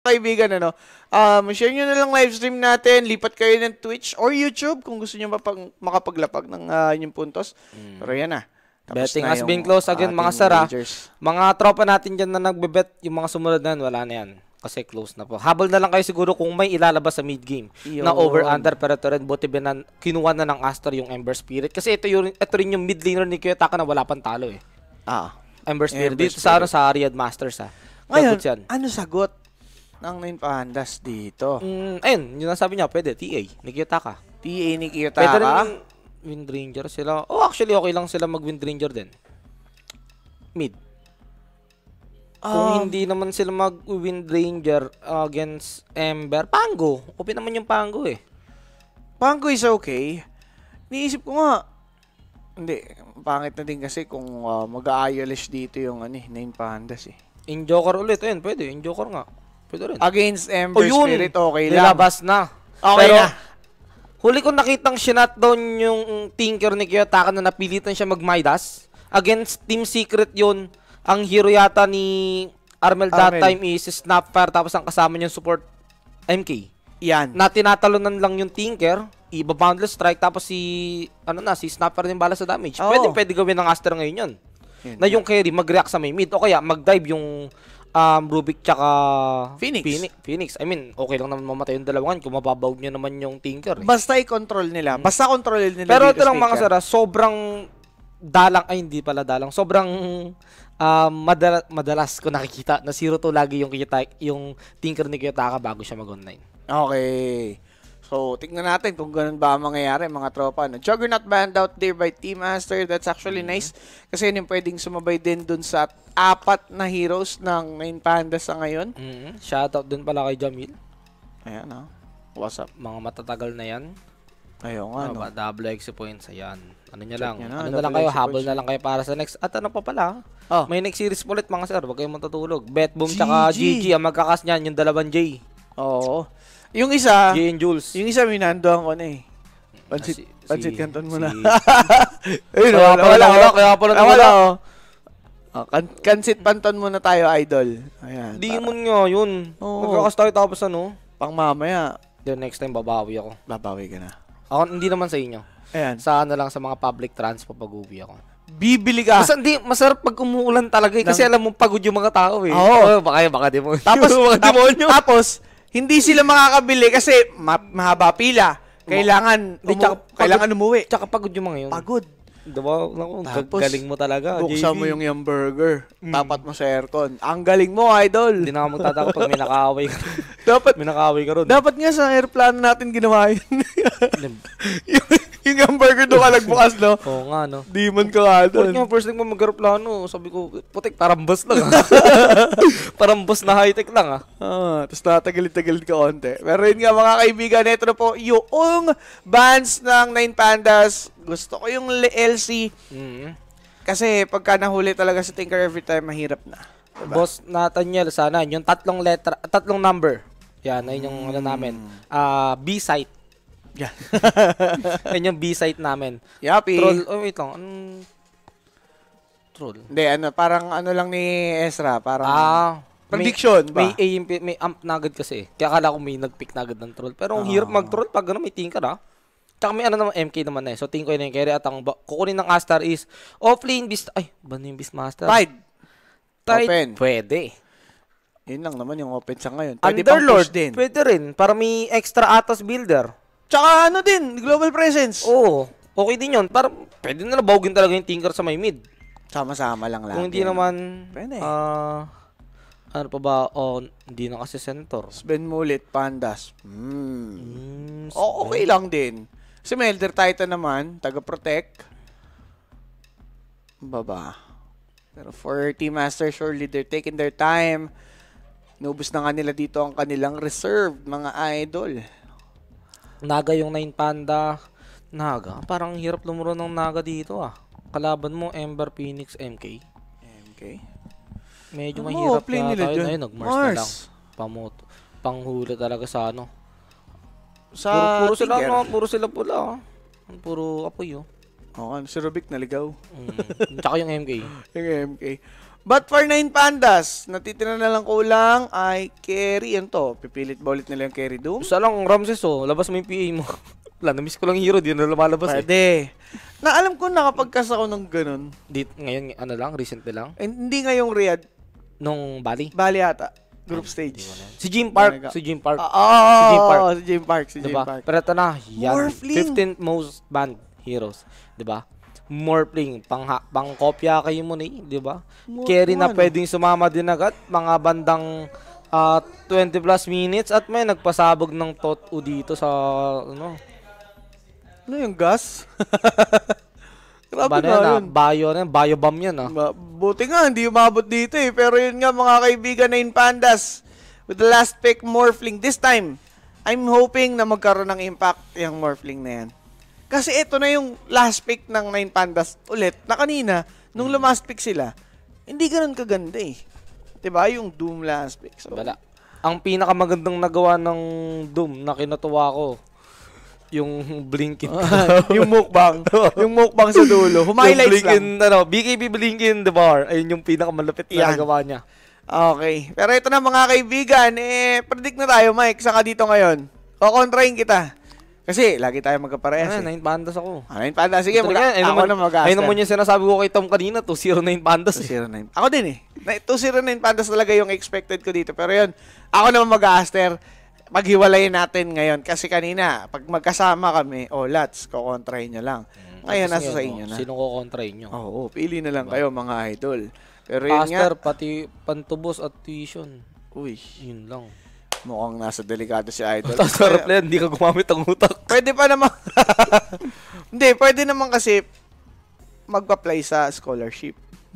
kaibigan, ano, share nyo na lang live stream natin, lipat kayo ng Twitch or YouTube kung gusto nyo makapaglapag ng inyong puntos. Pero yan na. Tapos Betting na has yung been closed again, mga ating sara. wagers. Mga tropa natin dyan na nagbebet, yung mga sumunod na yan, wala na yan. Kasi close na po. Habol na lang kayo siguro kung may ilalabas sa mid-game na over-under, pero ito rin, buti kinuha na ng Astor yung Ember Spirit. Kasi ito rin yung mid laner ni Kiyotaka na wala pang talo eh. Ember Spirit. Dito sa Riyadh Masters Ngayon, ano sagot ng 9 Pandas dito? Ayun, yun ang sabi niya, pwede, TA, ni Kiyotaka. TA ni Kiyotaka? Pwede rin Windranger sila. Actually, okay lang sila mag-Windranger din. Mid. Kung hindi naman sila mag-Windranger against Ember, Pango. Open naman yung Pango eh. Pango is okay. Niisip ko nga, hindi, pangit na din kasi kung mag-a-ILS dito yung 9 Pandas eh. In-Joker ulit, ayun, pwede. In-Joker nga. Pwede rin. Against Ember Spirit, okay lang. Nilabas na. Okay pero, na. Huli ko nakitang shinutdown yung Tinker ni Kiyotaka na napilitan siya mag-Midas. Against Team Secret yun. Ang hero yata ni Armel that time is Snapfire, tapos ang kasama niyang support MK. Yan. Na tinatalunan lang yung Tinker, iba boundless strike, tapos si Snapfire din bala sa damage. Pwede gawin ng Aster ngayon yun. Na yung carry mag-react sa may mid o kaya mag-dive yung Rubik tsaka Phoenix. I mean, okay lang naman mamatay yung dalawangan kung mababawag nyo naman yung Tinker. Basta i-control nila. Basta control nila. Pero ito lang mga sara, sobrang dalang, ay hindi pala dalang, sobrang madalas ko nakikita na 0-2 lagi yung Tinker ni Kiyotaka bago siya mag-online. Okay. So, tingnan natin kung ganun ba ang mangyayari, mga tropa. No? Juggernaut banned out there by Team Master. That's actually nice. Kasi yun yung pwedeng sumabay din dun sa 4 na heroes ng 9 Pandas sa ngayon. Shoutout dun pala kay Jamil. Ayan, what's up? Mga matatagal na yan. Ayun nga, no? Double XP points, ayan. Ano nyo lang. Ano na lang kayo, habol na lang kayo para sa next. At ano pa pala, may next series ulit mga sir. Huwag kayong matutulog. Betboom tsaka GG. Ang magkakas niyan, yung 2 J. Oo. Yung isa, J and Jules. Yung isa minandohan ko na eh. Pansit Canton mo na. Ayun, kaya pala nawala. Kansit Panton muna tayo, idol. Ayan. Demon nga yun. Magkakas tayo tapos ano? Pang mamaya. Next time babawi ako. Babawi ka na. Ako, hindi naman sa inyo. Ayan. Sana lang sa mga public transport pag-uwi ako. Bibili ka. Masarap pag umuulan talaga eh. Kasi alam mo pagod yung mga tao eh. Oo. Baka demonyo. Tapos, hindi sila makakabili kasi mahaba pila. Kailangan umuwi. Tsaka pagod yung mga yun. Pagod. Diba? Galing mo talaga, buksan mo yung burger. Tapat mo sa aircon. Ang galing mo, idol. Hindi na ako magtataka pag may nakaaway ka. May nakaaway ka ron. Dapat nga sa airplane natin ginawa yun. yung hamburger doon ka nagbukas, no? Oo nga, no? Demon ka nga doon. First thing mo mag-aeroplano, sabi ko, putik, parang bus lang. Parang bus na high-tech lang, tapos natagalit-tagalit ka onte. Pero yun nga, mga kaibigan, ito na po yung bands ng 9 Pandas. Gusto ko yung LC. Kasi pagka nahuli talaga sa Tinker every time, mahirap na. Diba? Boss Nathaniel, sana, yung 3 number. Yan, ayun yung namin. B-site. Yeah. Ayun yung B-site namin. Yapi. Troll, wait lang. Troll? Hindi, parang lang ni Ezra. Parang prediction ba? May amp na agad kasi. Kaya akala ko may nag-pick na agad ng troll. Pero ang hirap mag-troll pag may Tinker Tsaka may naman, MK naman na eh. So, tingin ko yun yung carry at ang kukunin ng Astar is offlane Beast. Ay, ba na yung Beastmaster? Tide. Open. Pwede. Yun lang naman yung open sa ngayon. Pwede Underlord din. Pwede rin. Para may extra Atos builder. Tsaka din, global presence. Oo. Okay din yun. Para pwede na nabawagin talaga yung Tinker sa may mid. Sama-sama lang lagi. Kung hindi naman, pwede. ano pa ba? Hindi na kasi center. Sven Mulit, Pandas. Okay lang din. Si Melder Titan naman, taga-protect. Baba. Pero for Team Master, surely they're taking their time. Inubos na nga nila dito ang kanilang reserve, mga idol. Naga yung 9 Panda. Naga? Parang hirap lumuro ng Naga dito Kalaban mo, Ember, Phoenix, MK. Medyo mahirap na tayo. Ayun, nag-Mars na lang. Panghuli talaga sa puro sila pula. Puro apoy si Rubik naligaw. Tsaka yung MK. Yung MK. But for 9 pandas, natitira na lang kulang ay carry. Yan to, pipilit ba ulit nila yung carry doom? Isa lang, Ramses, labas mo yung PA mo. Wala, na-miss ko lang yung hero, di na lumalabas Pwede. Na alam ko nakapagkas ako ng ganun. Ngayon, ano lang, recently lang. Hindi ngayong Riyadh. Nung Bali. Bali ata. Group stage. Si Jim Park. Si Jim Park. Si Jim Park. Diba? Pero ito na, yan. Morphling. 15th most banned heroes. Diba? Morphling. Pang kopya kayo mo na diba? Carry na pwedeng sumama din agad. Mga bandang 20 plus minutes at may nagpasabog ng tot-u dito sa ano yung gas? Grabe na yun. Bio bomb yan Buti nga, hindi umabot dito eh. Pero yun nga mga kaibigan, 9 pandas. With the last pick, Morphling. This time, I'm hoping na magkaroon ng impact yung Morphling na yan. Kasi ito na yung last pick ng 9 pandas ulit. Na kanina, nung last pick sila, hindi ganun kaganda eh. Diba? Yung Doom last pick. So, wala. Ang pinakamagandang nagawa ng Doom na kinatuwa ko, yung Blinkin. Yung mukbang. Yung mukbang sa dulo. Humighlights lang. BKB Blinkin the bar. Ayun yung pinakamalapit na nagawa niya. Okay. Pero ito na mga kaibigan, predict na tayo, Mike. Saan ka dito ngayon? Kukontrahin kita. Kasi lagi tayo magkaparehas. 9 pandas ako. 9 pandas. Sige, ako na mag-aster. Ayun naman yung sinasabi ko kay Tom kanina, 209 pandas. 209. Ako din 209 pandas talaga yung expected ko dito. Pero yun, ako naman mag-aster. Paghiwalayin natin ngayon. Kasi kanina, pag magkasama kami, Lats, kukontrahin nyo lang. Ngayon, nasa sa inyo na. Sino kukontrahin nyo? Oo, pili na lang kayo mga idol. Pero yun Aster, pati pantubos at tuition. Uy. Yun lang. Mukhang nasa delikado si idol. Tapos reply, hindi ka gumamit ang utak. Pwede pa naman. Hindi, pwede naman kasi mag-apply sa scholarship.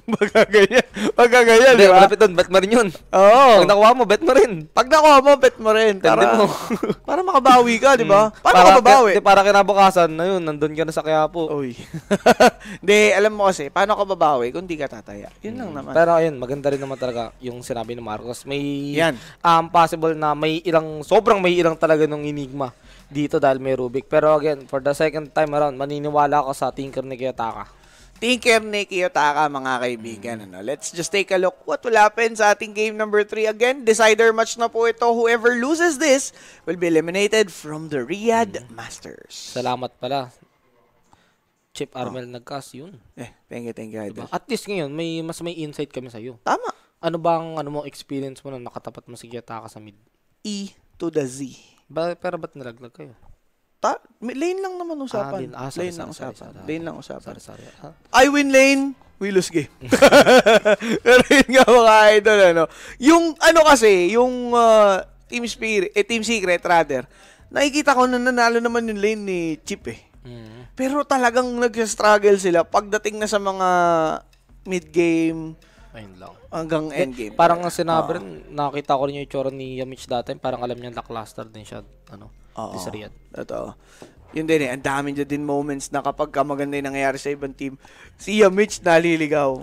Pagkaganyan, di ba? Malapit doon, bet mo rin yun. Oo. Pag nakuha mo, bet mo rin. Pag nakuha mo, bet mo rin. Para makabawi ka, di ba? Paano ka babawi? Para kinabukasan na yun, nandun ka na sa Quiapo. Uy. Hindi, alam mo kasi, paano ka babawi kung di ka tataya? Yun lang naman. Pero ayun, maganda rin naman talaga yung sinabi ni Marcos. May possible na sobrang may ilang talaga ng enigma dito dahil may Rubik. Pero again, for the second time around, maniniwala ako sa Tinker ni Kiyotaka. Tinker ni Kiyotaka, mga kaibigan. Let's just take a look what will happen sa ating game number 3. Again, decider match na po ito. Whoever loses this will be eliminated from the Riyadh Masters. Salamat pala. Chip Armel nagcast yun. Thank you, idol. Diba? At least ngayon, mas may insight kami sa'yo. Tama. Ano bang experience mo na nakatapat mo si Kiyotaka sa mid? E to the Z. Pero ba't nalaglag kayo? Lane lang naman usapan. Sorry. Lane lang usapan. Sorry. I win lane, we lose game. Pero yun nga mga idol, yung kasi, yung Team Secret rather, nakikita ko na nanalo naman yung lane ni Chip Pero talagang nag-struggle sila pagdating na sa mga mid-game, ayun lang. hanggang endgame. Parang sinabi rin, nakita ko rin yung itsura ni Yamich dati, parang alam niya lackluster din siya, sa Riyadh. Totoo. Yun din ang dami din moments na kapag maganda yung nangyayari sa ibang team, si Yamich naliligaw.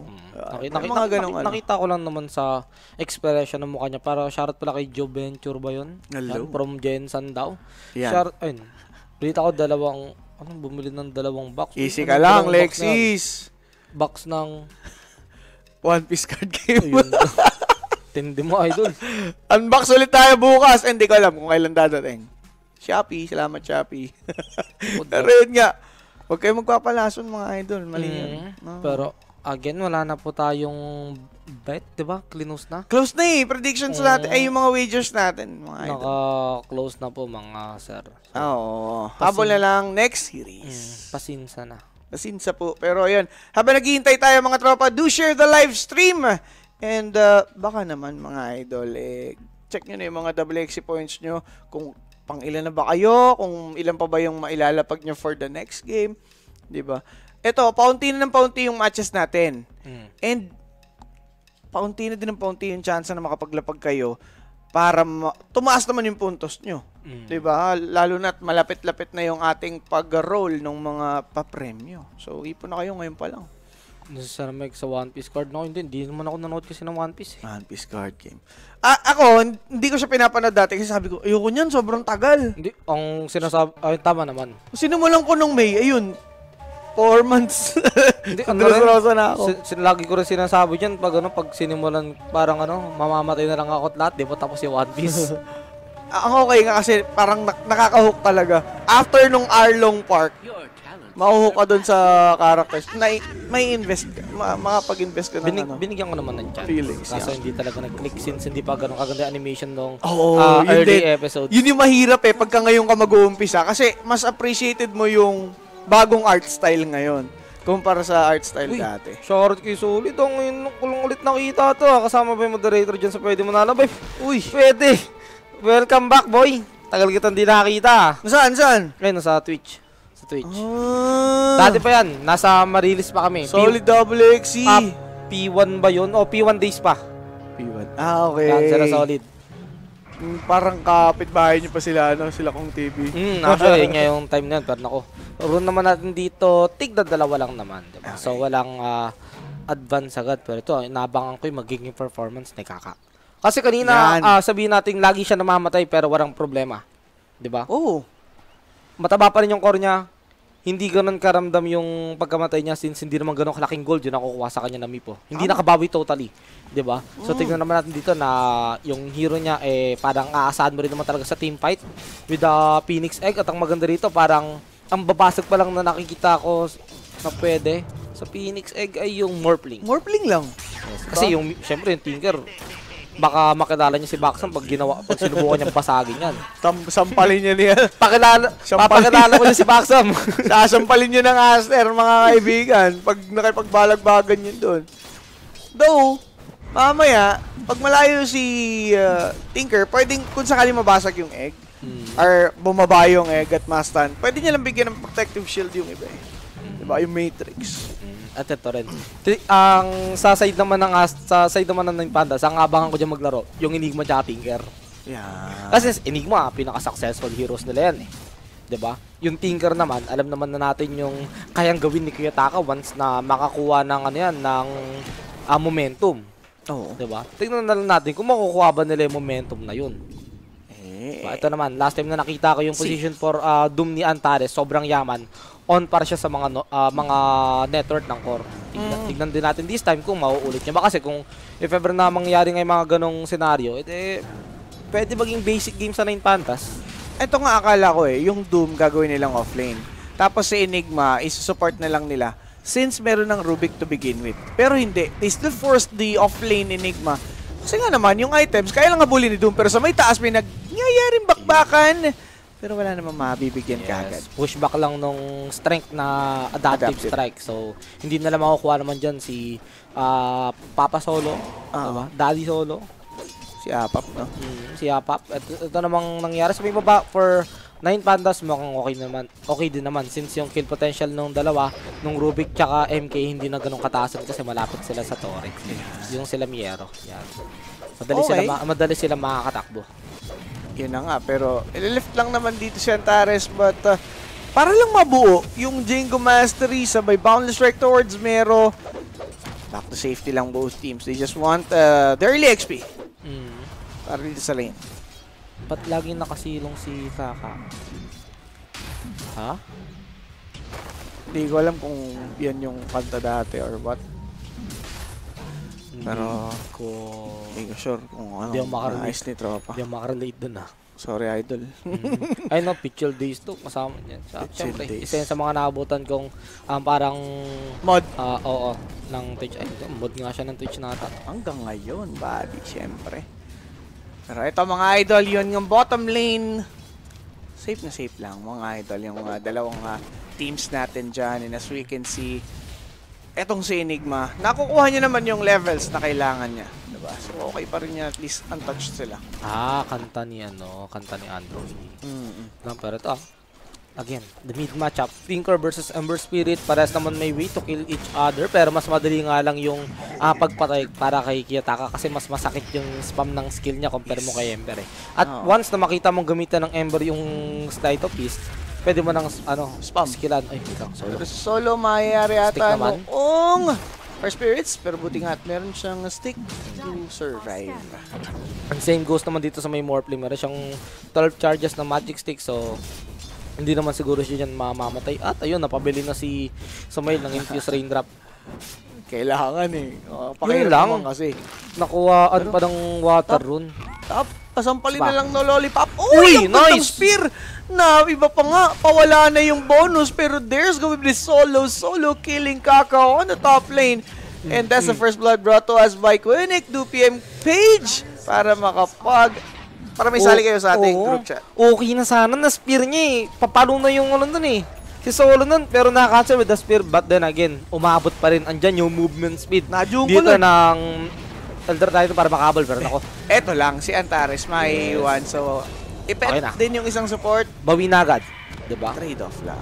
Nakita ko lang naman sa expression ng mukha niya, para shoutout pala kay Joe Venture ba yun? From Jensen daw. Ayun. Balita ko bumili ng 2 box. Easy ka lang, Lexis. Box ng One Piece card game. Tindi mo, idol. Unbox ulit tayo bukas. Hindi ko alam kung kailan dadating. Shopee. Salamat, Shopee. Pero yun nga. Huwag kayo magpapalason, mga idol. Mali yun. Pero, again, wala na po tayong bet, diba? Close na. Close na predictions natin. Yung mga wagers natin, mga idol. Naka-close na po, mga sir. Oo. Habol na lang next series. Pasinsa na. Pasinsa po. Pero yun. Habang naghihintay tayo, mga tropa, do share the live stream. And baka naman, mga idol, check nyo na yung mga WXC points nyo. Kung pang ilan na ba kayo, kung ilan pa ba yung mailalapag nyo for the next game, di ba? Ito, paunti na ng paunti yung matches natin. And paunti na din ng paunti yung chance na makapaglapag kayo para tumaas naman yung puntos nyo. Di ba? Lalo na't malapit-lapit na yung ating pag-roll ng mga papremyo. So, ipon na kayo ngayon pa lang. Sana may sa One Piece card na hindi naman ako nanood kasi ng One Piece. One Piece card game. Ako, hindi ko siya pinapanood dati kasi sabi ko, ayoko niyan, sobrang tagal. Hindi, ang sinasabi, tama naman. Sinimulan ko nung May, ayun, 4 months. Hindi, Dressrosa na ako. Lagi ko rin sinasabi dyan, pag sinimulan, parang mamamatay na lang ako at lahat, di ba? Tapos yung One Piece. Ang okay nga kasi parang nakaka-hook talaga. After nung Arlong Park, mahuhook ka dun sa characters. May invest ka. Makapag-invest ka ng Binigyan ko naman ng chance. Feelings, Kaso hindi talaga nag-click since hindi pa ganun kaganda animation nung yun early din. episodes. Yun yung mahirap pagka ngayon ka mag-uumpisa. Kasi mas appreciated mo yung bagong art style ngayon kumpara sa art style dati. Shoutout kay Solid. Ngayon ko lang ulit nakita to. Kasama ba yung moderator dyan sa pwede mo nalabay? Uy, pwede. Welcome back, boy. Tagal kitang di nakita. Saan? Ayun, sa Twitch. Dati pa yan. Nasa Marilis pa kami. Solid Double XC. P1 ba yun? O, P1 days pa. P1. Okay. Yan, sila Solid. Parang kapitbahay niyo pa sila, sila kong TV. Actually, yun nga yung time na yun. Pero nako, run naman natin dito, tigda dalawa lang naman. Diba? Okay. So, walang advance agad. Pero ito, inabangan ko yung magiging performance ni Kaka. Kasi kanina, sabihin natin, lagi siya namamatay pero walang problema. Diba? Oo. Mataba pa rin yung core niya. Hindi ganun karamdam yung pagkamatay niya since hindi naman ganun kalaking gold yung nakukuha sa kanya na Mipo. Hindi nakabawi totally. Diba? So, tignan naman natin dito na yung hero niya, parang aasahan mo rin naman talaga sa team fight with the Phoenix Egg. At ang maganda rito, parang ang babasag pa lang na nakikita ko na pwede sa Phoenix Egg ay yung Morphling. Morphling lang. Kasi yung, syempre, yung Tinker, baka makilala niya si Baxam pag sinubukan niyang basagin yan. Sampalin niya niya. Papakilala ko niya si Baxam. Sasampalin niyo ng Aster, mga kaibigan, pag nakipagbalagbagan yun doon. Though, mamaya, pag malayo si Tinker, pwedeng kung sakali mabasag yung egg, or bumaba yung egg at mastan, pwede niya lang bigyan ng protective shield yung iba eh. Diba? Yung Matrix. At ito rin. Ang sa side naman ng Nine Pandas, ang abangan ko dyan maglaro, yung Enigma at Tinker. Yeah. Kasi Enigma, pinaka-successful heroes nila yan eh. 'Di ba? Yung Tinker naman, alam naman na natin yung kayang gawin ni Kiyotaka once na makakuha ng ng momentum. Oo. 'Di ba? Tingnan na lang natin kung makukuha ba nila yung momentum na yun. Diba? Ito naman, last time na nakita ko yung position for Doom ni Antares, sobrang yaman. On para siya sa mga network ng core. Tignan din natin this time kung mauulit niya ba kasi kung if ever na mangyari ng mga ganong scenario, pwede maging basic game sa Nine Pandas. Ito nga akala ko yung Doom gagawin nilang offlane. Tapos si Enigma isusupport na lang nila since meron ng Rubik to begin with. Pero hindi, they still force the offlane Enigma. Kasi nga naman, yung items, kaya lang habulin ni Doom pero sa may taas may nangyayaring bakbakan. Pero wala namang mabibigyan kagad. Pushback lang nung strength na adaptive strike. So, hindi nila makukuha naman dyan si Papa Solo, diba? Daddy Solo. Si Apap, no? Si Apap. Ito namang nangyari sa may baba for Nine Pandas, mukhang okay din naman since yung kill potential nung dalawa, nung Rubik tsaka MK hindi na ganun kataasan kasi malapit sila sa Torre. Yung sila Miero. Yan. Madali sila makakatakbo. Yun na nga, pero ililift lang naman dito si Antares but para lang mabuo yung Jingo Mastery sabay Boundless Strike towards Mero. Back to safety lang both teams. They just want the early XP. Para dito sa lane. Ba't laging nakasilong si Kaka? Ha? Hindi ko alam kung yan yung kanta dati or what. Pero hindi ko sure kung ano. Hindi ako makarelate. Nice ni tropa. Hindi ako makarelate dun Sorry, idol. Ay no, Pitchell Days to. Kasama yan. Siyempre, isa yan sa mga naabutan kong parang mod. Oo, ng Twitch. Ay, mod nga siya ng Twitch nata. Hanggang ngayon, buddy, siyempre. Pero ito mga idol, yun yung bottom lane. Safe na safe lang mga idol. Yung dalawang teams natin dyan. And as we can see, etong si Enigma, nakukuha niya naman yung levels na kailangan niya. Diba? So okay pa rin niya, at least untouched sila. Kanta ni Android. Pero ito again, the mid matchup, Tinker versus Ember Spirit, parehas naman may way to kill each other, pero mas madali nga lang yung pagpatay para kay Kiyotaka kasi mas masakit yung spam ng skill niya compare mo kay Ember eh. At once na makita mong gamitan ng Ember yung Slide of Fist, pwede mo nang spam skillan. Ay, solo mayayari ata noong Fire Spirits, pero buti nga at meron siyang stick to survive. And same goes naman dito sa may Morphling, meron siyang 12 charges na magic stick, so Hindi naman siguro siya dyan mamamatay. At ayun, napabili na si Sumail ng Infuse Raindrop. Kailangan eh. Yun lang. Kasi. Nakuha pa ng water rune. Pasampalin na lang no lollipop. Uy, ang gandang nice! spear! Na, iba pa nga, pawala na yung bonus. Pero there's going to be solo killing Kakao on the top lane. And that's the first blood brought to us by Quinic, 2 PM Page. Para may sali kayo sa ating group chat. Okay na sana na spear niya eh. Papalo na yung ano nun eh. Si Solo nun, pero naka-cancel with the spear. But then again, umabot pa rin. Andyan yung movement speed. Dito ng Elder Titan para makabal. Pero ako. Eto lang, si Antares may iwan. So, ipet din yung isang support. Bawi na agad. Diba? Trade-off lang.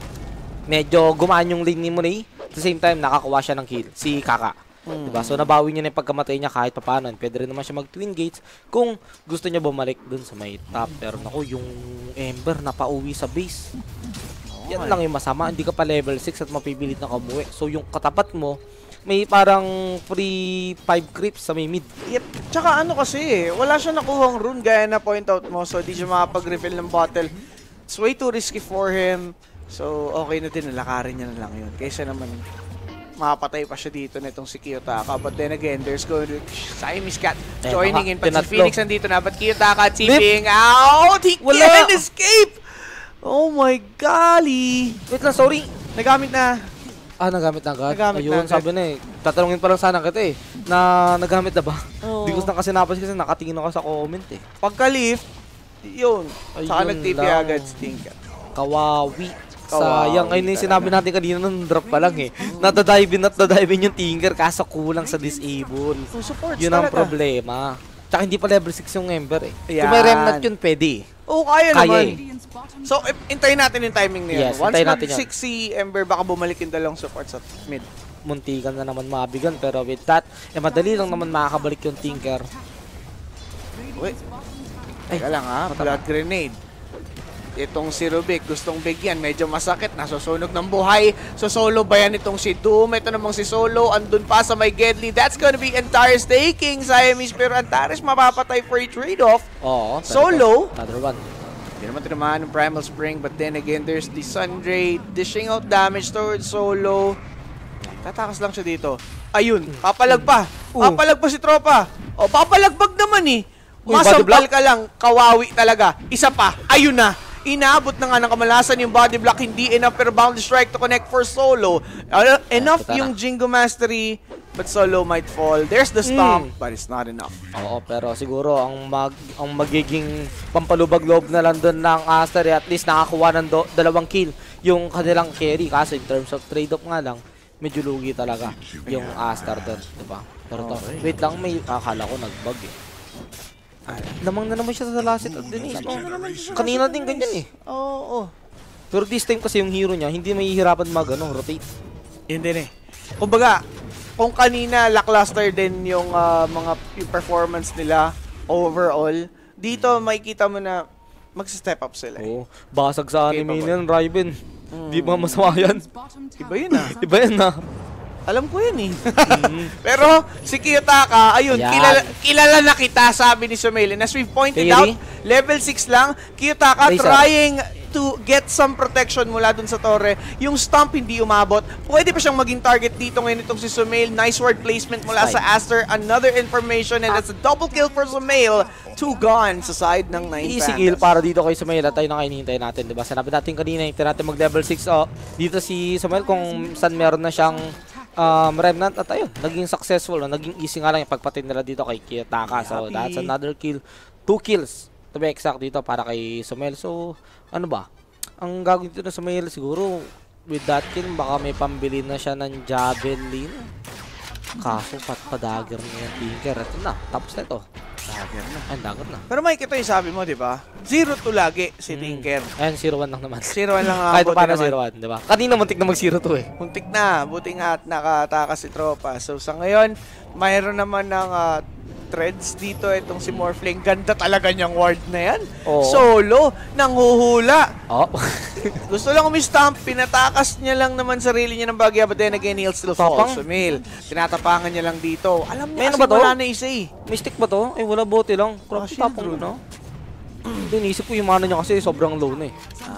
Medyo gumaan yung lane ni Munay. At the same time, nakakuha siya ng kill. Si Kaka. Diba? So, nabawi niya na yung pagkamatay niya kahit papaano. Pwede rin naman siya mag-twin gates kung gusto niya bumalik dun sa may top. Pero naku, yung Ember napauwi sa base. Yan lang yung masama. Hindi ka pa level 6 at mapipilit na kamuwi. So, yung katapat mo, may parang free 5 creeps sa may mid. Yep. Tsaka ano kasi wala siya nakuhang rune gaya na point out mo. So, di siya makapag-refill ng bottle. It's way too risky for him. So, okay na din. Nalakarin niya na lang yun. Kaysa naman, makapatay pa siya dito na itong si Kiyotaka. But then again, there's going to Siamese Cat joining in. Pati si Phoenix nandito na. But Kiyotaka tipping out. He can't escape! Oh my golly! Wait lang, sorry. Nagamit na. Nagamit na agad. Ayun, na sabi na eh. Tatanungin pa lang sana kita eh. Na nagamit na ba? Oo. Di ko na kasi napas kasi nakatingin ako sa comment eh. Pagka-lift, yun. Saka Ayun nag-TP lang. agad si Tinker. Kawawi. Sayang. Ayun yung sinabi natin kanina nung drop pa lang eh. Nadadive in yung Tinker kaso kulang sa disable. Supports Yun ang talaga. problema. Tsaka hindi pa level 6 yung Ember eh. Yan. Kung may remnant yun, pwede eh. Oo, kaya naman. eh. So, hintayin natin yung timing niya. Yes, Once hintayin natin mag-6 si Ember, baka bumalik yung dalawang support sa mid. Muntikan na naman mabigan pero with that, madali lang naman makakabalik yung Tinker. Wait. Teka lang ha, blood grenade. Itong si Rubik, gustong bigyan, medyo masakit, nasusunog ng buhay. So solo ba yan itong si Doom? Ito namang si Solo, andun pa sa may Gedli. That's gonna be Antares taking Siamese, pero Antares mapapatay for a trade-off. Oo. Solo. Another one. Hindi naman tinamaan ng Primal Spring, but then again, there's the Sundray dishing out damage towards Solo. Tatakas lang siya dito. Ayun, papalag pa. Papalag pa si Tropa. O, papalagbag naman eh. Masampal ka lang, kawawi talaga. Isa pa, ayun na. Inaabot na nga ng kamalasan yung body block, hindi enough pero bound strike to connect for Solo. Enough yung Jingo Mastery, but Solo might fall. There's the stomp, but it's not enough. Oo, pero siguro ang magiging pampalubag loob na lang doon ng Aster, at least nakakuha ng dalawang kill yung kanilang carry. Kasi in terms of trade-off nga lang, medyo lugi talaga yung Aster doon, diba? Pero wait lang, may akala ko nag-bug eh. Lamang na naman siya sa last hit at Denise. Kanina din ganyan eh. Oo. Pero this time kasi yung hero niya, hindi mahihirapan rotate. Yun din eh. Kumbaga, kung kanina lackluster din yung yung performance nila overall, dito makikita mo na magsi-step up sila. Oo. Basag sa anime niyan, Riven. Di ba masama yan? Iba yun ah. Iba yan ah. Alam ko yun eh. Pero si Kiyotaka, ayun, kilala na kita, sabi ni Sumail. And as we've pointed out, level 6 lang, Kiyotaka trying to get some protection mula dun sa torre. Yung stomp hindi umabot. Pwede pa siyang maging target dito ngayon itong si Sumail. Nice word placement mula sa Aster. Another information and that's a double kill for Sumail. 2 gone sa side ng 9 Easy kill para dito kay Sumail at tayo na hinihintay natin, diba? Sanabi natin kanina, hinihintay natin mag level 6. Dito si Sumail kung saan meron na siyang remnant at ayun, naging successful, naging easy nga lang yung pagpatay nila dito kay Kiyotaka. So that's another kill. 2 kills to be exact dito para kay Sumail. So ano ba? Ang gagawin dito na Sumail siguro with that kill, baka may pambili na siya ng Javelin. Kaso pa-dagger na yung Tinker. Ito na, tapos na ito. Dagger na. Ay, dagger na. Pero Mike, ito yung sabi mo, di ba? 0-2 lagi si Tinker. Ayun, 0-1 lang naman. 0-1 lang ang kahit paano 0-1, di ba? Kanina muntik na mag-0-2 eh. Muntik na, buti nga at nakatakas si Tropa. So sa ngayon, mayroon naman ng threads dito itong si Morphling. Ganda talaga niyang ward na yan. Solo, nanghuhula. Gusto lang umistamp, pinatakas niya lang naman sarili niya ng bagya, but then again, he'll still fall. Sumail, tinatapangan niya lang dito. Alam niya kasi wala na isa eh. May stick ba to? Ay, wala bote lang. Tapang no? Hindi, inisip ko yung mana niya kasi sobrang low na eh.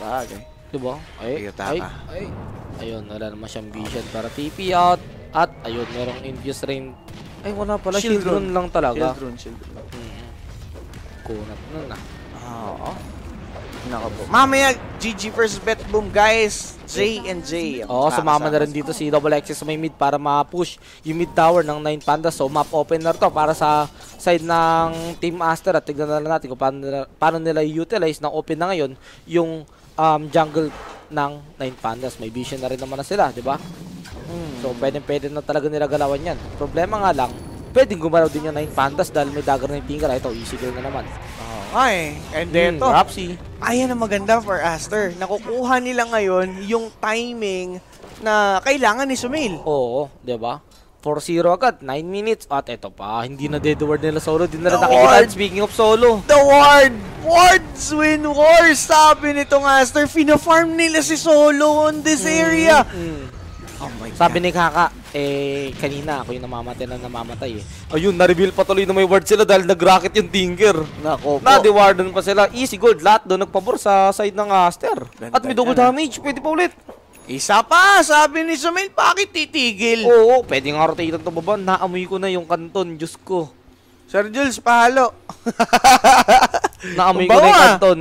Bagay. Diba? Ay. Kiyotaka. Ayun, wala naman siyang vision para TP out. At, ayun, merong Infuse Rain. Ay, wala pala. Shield Rune lang talaga. Shield Rune. Kunat nun ah. Oo. Naka po. Mamaya, GG versus Bet Boom, guys. J and J. Oo, sumama na rin dito si Double X sa may mid para ma-push yung mid tower ng 9 Pandas. So, map opener to para sa side ng Team Aster. At tignan na lang natin kung paano nila i-utilize ng open na ngayon yung jungle ng 9 Pandas. May vision na rin naman na sila, di ba? So, pwede na talaga nila galawan yan. Problema nga lang, pwedeng gumalaw din yung 9 Pandas dahil may dagger na yung Tinker. Ito, easy game na naman. Ay, and then ito. Rapsi. Ayan ang maganda for Aster. Nakukuha nila ngayon yung timing na kailangan ni Sumail. Oo, di ba? 4-0 agad, 9 minutes. At ito pa, hindi na dead ward nila solo. Di na The nakikita. ward. Speaking of solo. The ward! Wards win wars! Sabi nitong Aster, fina-farm nila si Solo on this area. Oh my God. Sabi ni Kaka, kanina ako yung namamatay eh. Ayun, na-reveal pa tuloy na may ward sila dahil nag-rocket yung Tinker. Nako po. Na-dewarden pa sila. Easy gold, lahat doon nagpabor sa side ng Aster. Ganda At may double yan, damage, pwede pa ulit. Isa pa, sabi ni Sumail, bakit titigil? Oo, pwede nga rotate ito baba. Naamoy ko na yung kanton, Diyos ko. Sir Jules, pahalo. Naamoy ko na yung kanton.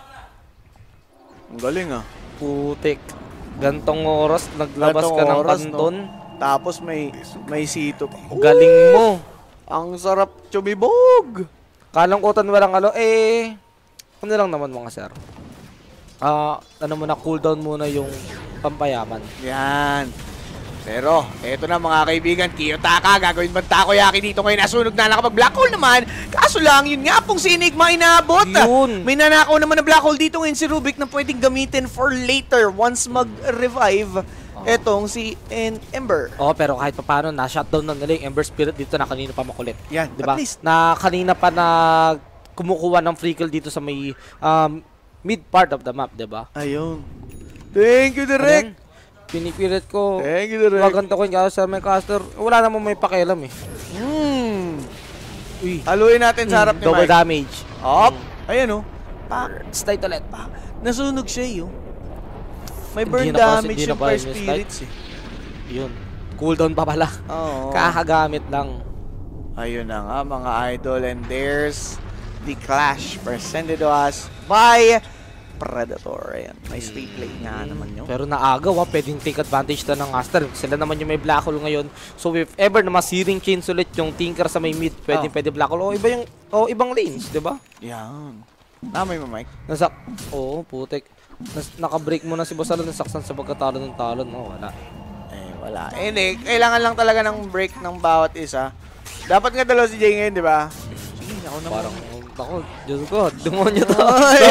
Ang galing ah. Putik. Gantong oras, naglabas ka ng kanton. No? Tapos may sito pa. Galing mo. Ang sarap chumibog. Kalangkutan walang ano lang naman mga sir. Ano muna, cooldown muna yung pampayaman. Yan. Pero, eto na mga kaibigan, Kiyotaka, gagawin bang takoyaki dito ngayon, nasunog na nakapag-black hole naman. Kaso lang, yun nga pong si Enigma inaabot. Yun. May nanakaw naman na black hole dito ngayon si Rubik na pwedeng gamitin for later once mag-revive etong si Ember. Pero kahit pa paano, na-shutdown na nila yung Ember Spirit dito na kanina pa makulit. Yan, diba? at least. Na kanina pa na kumukuha ng free kill dito sa may mid part of the map, diba? Ayun. Thank you, Direk. Pinipilit ko. Thank you, Direk. Maganda ko yung sa may caster. Wala namang may pakialam eh. Uy. Haluin natin sa harap ni double Mike. damage. Op. Ayan oh. Pak. Slide ulit. Nasunog siya yun. May Hindi burn na damage hindi yung na pala fire yung spirits eh. Yun. Cooldown pa pala. Oo. Kakagamit lang. Ayun na nga mga idol, and there's the clash presented to us by Predator. Ayan, nice replay nga naman yun. Pero naagaw pwedeng take advantage na ng Aster. Sila naman yung may black hole ngayon. So if ever na masiring chains ulit yung Tinker sa may mid, pwede black hole. Ibang lanes, di ba? Yan. Namay mo, Mike. Putik. Naka-break mo na si Bosalo, nasaksan sa pagkatalo ng talon. Wala. Wala. Hindi, kailangan lang talaga ng break ng bawat isa. Dapat nga dalawa si Jay ngayon, di ba? Sige, ako naman. Parang, Diyos ko, demonyo to.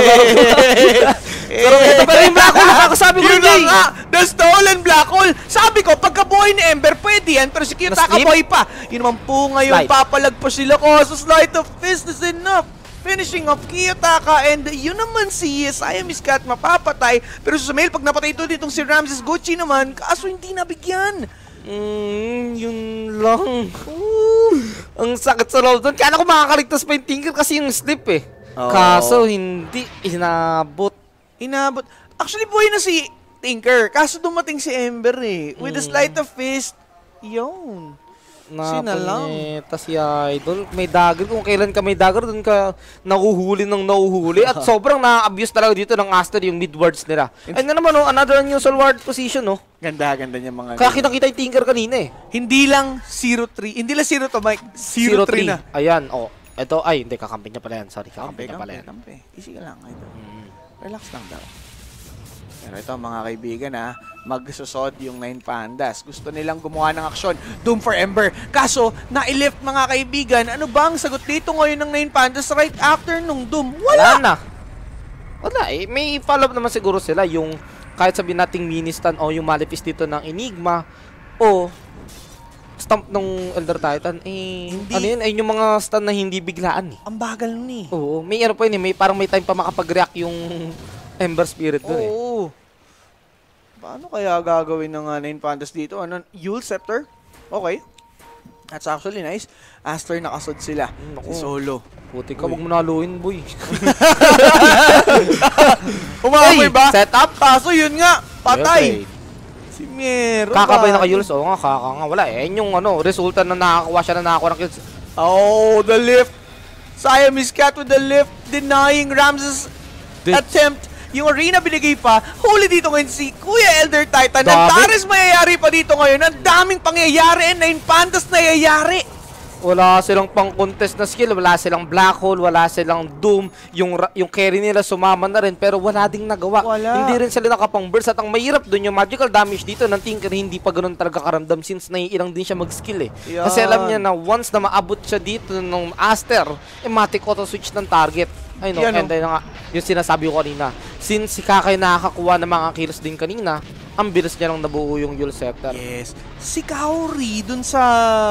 Pero ito pa rin yung black hole, nakakasabi ko yun Jay. nga, the stolen black hole. Sabi ko, pagkabuhay ni Ember, pwede yan. Pero si Kiyotaka boy pa. Yun naman po ngayon, papalagpas sila ko. So Sleight of Fist is enough. Finishing off Kiyotaka, and yun naman si Siamese Cat mapapatay. Pero sa Sumail, pag napatay ito ditong si Ramses Gucci naman, kaso hindi nabigyan. Yun lang. Ang sakit sa loob doon. Kaya ako makakaligtas pa yung Tinker kasi yung slip eh. Kaso hindi inabot. Actually, buhay na si Tinker. Kaso dumating si Ember eh. With the Sleight of Fist, yun. Napuneta si Idol. May dagger. Kung kailan ka may dagger, doon ka nahuhuli ng nahuhuli. At sobrang na-abuse talaga dito ng Aster yung mid-wards nila. And na naman, another unusual ward position, no? Ganda niya mga... Kaya kitang-kita yung Tinker kanina eh. Hindi lang 0-3. Hindi lang 0 to, Mike. 0-3 na. Ayan, Ito, hindi, kakampi niya pala yan. Sorry, kakampi niya pala yan. Easy ka lang. Relax lang daw. Pero ito mga kaibigan magsusod yung 9 Pandas. Gusto nilang gumawa ng aksyon. Doom for Ember. Kaso, na-lift mga kaibigan. Ano ba ang sagot dito ngayon ng 9 Pandas right after nung Doom? Wala May follow-up naman siguro sila. Yung kahit sabihin nating mini-stun o yung Malefice dito ng Enigma o stamp ng Elder Titan. Hindi. Ano yun? Ay yung mga stun na hindi biglaan eh. Ang bagal nun eh. Oo. May ano pa yun eh. Parang may time pa makapag-react yung Ember Spirit dun eh. Oo. Paano kaya gagawin ng 9 Pandas dito? Yule Scepter? Okay. That's actually nice. Aster nakasod sila. Si Solo. Puti ka, huwag mo naluin, boy. Umamoy ba? Set up. Kaso yun nga, patay. Okay. Si Mero. Kakabay na kay Yules. Oo nga, kaka nga. Wala eh. Yan yung resulta na nakakuha siya na nakakuha ng kills. Oh, the lift. Siamese Cat with the lift, denying Ramses' attempt. Yung arena binigay pa, huli dito ngayon si Kuya Elder Titan. Antares mayayari pa dito ngayon. Ang daming pangyayari and 9 Pandas nayayari. Wala silang pang-contest na skill, wala silang Black Hole, wala silang Doom. Yung carry nila sumama na rin, pero wala ding nagawa. Hindi rin sila nakapang-burst. At ang mahirap dun, yung magical damage dito ng Tinker, hindi pa ganun talaga karamdam since naiilang din siya mag-skill eh. Yan. Kasi alam niya na once na maabot siya dito ng Aster, matic auto-switch ng target. Ay no, and then nga, yung sinasabi ko kanina, since si Kakay nakakakuha ng mga kills din kanina, ang bilis niya lang nabuo yung Yule Scepter. Yes. Si Kaori dun sa,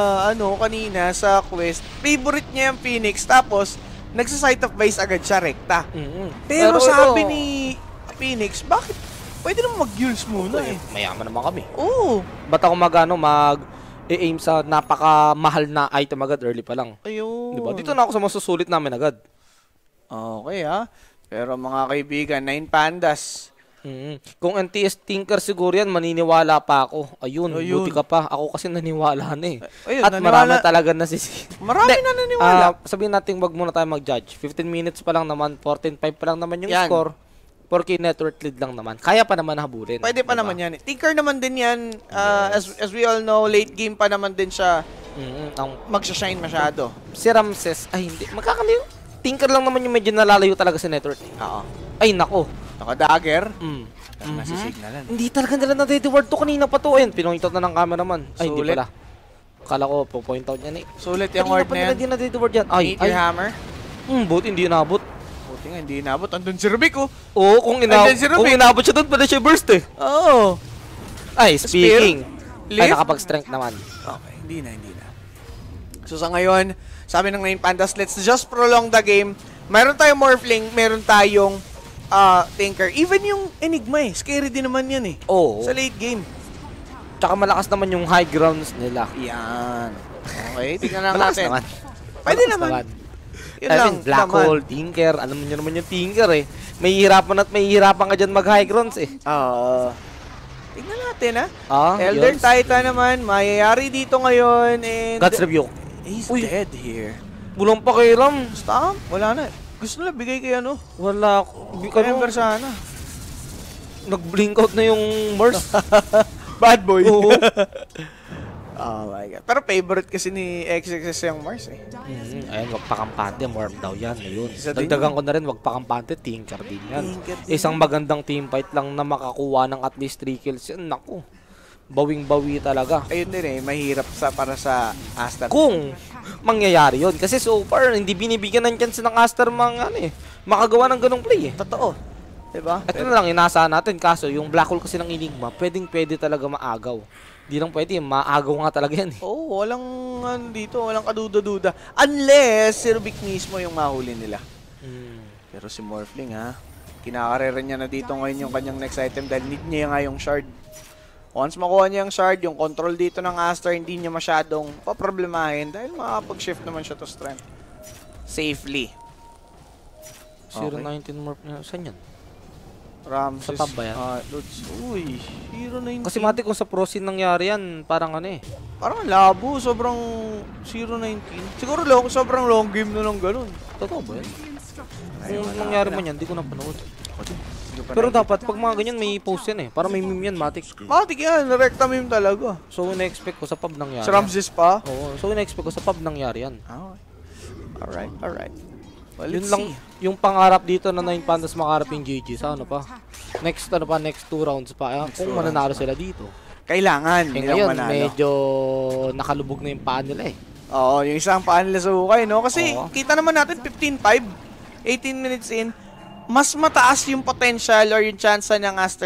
kanina, sa quest, favorite niya yung Phoenix, tapos, nagsa-sight of vice agad siya, rekta. Pero sabi ni Phoenix, bakit? Pwede naman mag-Yules muna eh. Mayaman naman kami. Oo. Ba't ako mag-aim sa napakamahal na item agad early pa lang? Ayun. Diba? Dito na ako sa masusulit namin agad. Okay pero mga kaibigan, 9 Pandas. Kung NTS Tinker siguro yan, maniniwala pa ako. Ayun, buti ka pa. Ako kasi naniwala na eh. Ayun, at marami talaga Marami na naniwala. Sabihin natin wag muna tayo mag-judge. 15 minutes pa lang naman, 14-5 pa lang naman yung yan. Score. 4K network lead lang naman. Kaya pa naman habulin. Pwede pa naman yan. Tinker naman din yan. As we all know, late game pa naman din siya magsha-shine masyado. Si Ramses, ay hindi. Magkakaliw. Tinker lang naman yung medyo nalalayo talaga sa network. Oo. Ay, nako. Naka-dagger. Nasa-signalan. Hindi talaga nila na-reward to kanina pa to. Ayun, pinoint out na ng cameraman. Ay, hindi pala. Kala ko, po-point out yan eh. Sulit yung ward na yan. Hindi na-reward yan. Ay, hammer. Buti hindi inabot. Buti nga, hindi inabot. Andun si Rubik, oh. Oo, kung inabot siya doon, pwede siya burst eh. Oo. Ay, speaking. Ay, nakapag-strength naman. Okay, hindi na. So sa ngayon, sabi ng 9 Pandas, let's just prolong the game. Meron tayong Morphling, meron tayong Tinker. Even yung Enigma eh. Scary din naman yan eh. Oo. Sa late game. Tsaka malakas naman yung high grounds nila. Yan. Okay, tingnan lang malakas natin. Naman. Pwede naman. Yun lang. Black Hole, Tinker. Alam niyo naman yung Tinker eh. May hirapan ka dyan mag-high grounds eh. Tingnan natin Elder yun. Titan naman. Mayayari dito ngayon. And God's Rebuke. He's dead here. Bulang pa kay Ram. Stop. Wala na. Gusto nila bigay kay ano? Wala. Ember sana. Nag-blink out na yung Mars. Bad boy. Oo. Oh my God. Pero favorite kasi ni XXS yung Mars eh. Ayun, wag pa kampante. Warm daw yan. Ayun. Isa Dagdagan ko na rin, wag pa kampante. Tinker din yan. Isang magandang team fight lang na makakuha ng at least 3 kills. Yan, naku. Bawing-bawi talaga. Ayun din eh, mahirap para sa Aster. Kung mangyayari yun. Kasi so far, hindi binibigyan ng chance ng Aster makagawa ng ganong play eh. Totoo. Diba? Ito na lang, inaasahan natin. Kaso, yung Black Hole kasi ng Enigma, pwede talaga maagaw. Di lang pwede, maagaw nga talaga yan eh. Oo, walang walang kaduda-duda. Unless, si Rubik mismo yung mahuli nila. Pero si Morphling kinakarera niya na dito ngayon yung kanyang next item dahil need niya nga yung shard. Once makuha niya yung shard, yung control dito ng Aster, hindi niya masyadong paproblemahin dahil makakapag-shift naman siya to strength. Safely. 0-19 Morph na. Saan yan? Ramses. Sa top ba yan? Uy, 0-19. Kasi mati kung sa Prosin nangyari yan, parang parang labo, sobrang 0-19. Siguro sobrang long game na lang ganun. Totoo ba yan? Kung nangyari man yan, hindi ko napanood. Pero dapat, pag mga ganyan, may post yan eh. Para may meme yan, Matic. Matic yan, recta meme talaga. So, ina-expect ko sa pub nangyari. Sa Ramses pa? Oo, so ina-expect ko sa pub nangyari yan. Alright. Well, yun lang, yung pangarap dito na 9 Pandas makarap yung GG. Sa pa? Next 2 rounds pa. Kung mananalo sila dito. Kailangan. Ngayon, medyo nakalubog na yung paan nila eh. Oo, yung isang paan nila sa hukay, no? Kasi kita naman natin 15-5, 18 minutes in, mas mataas yung potential or yung chance ng Aster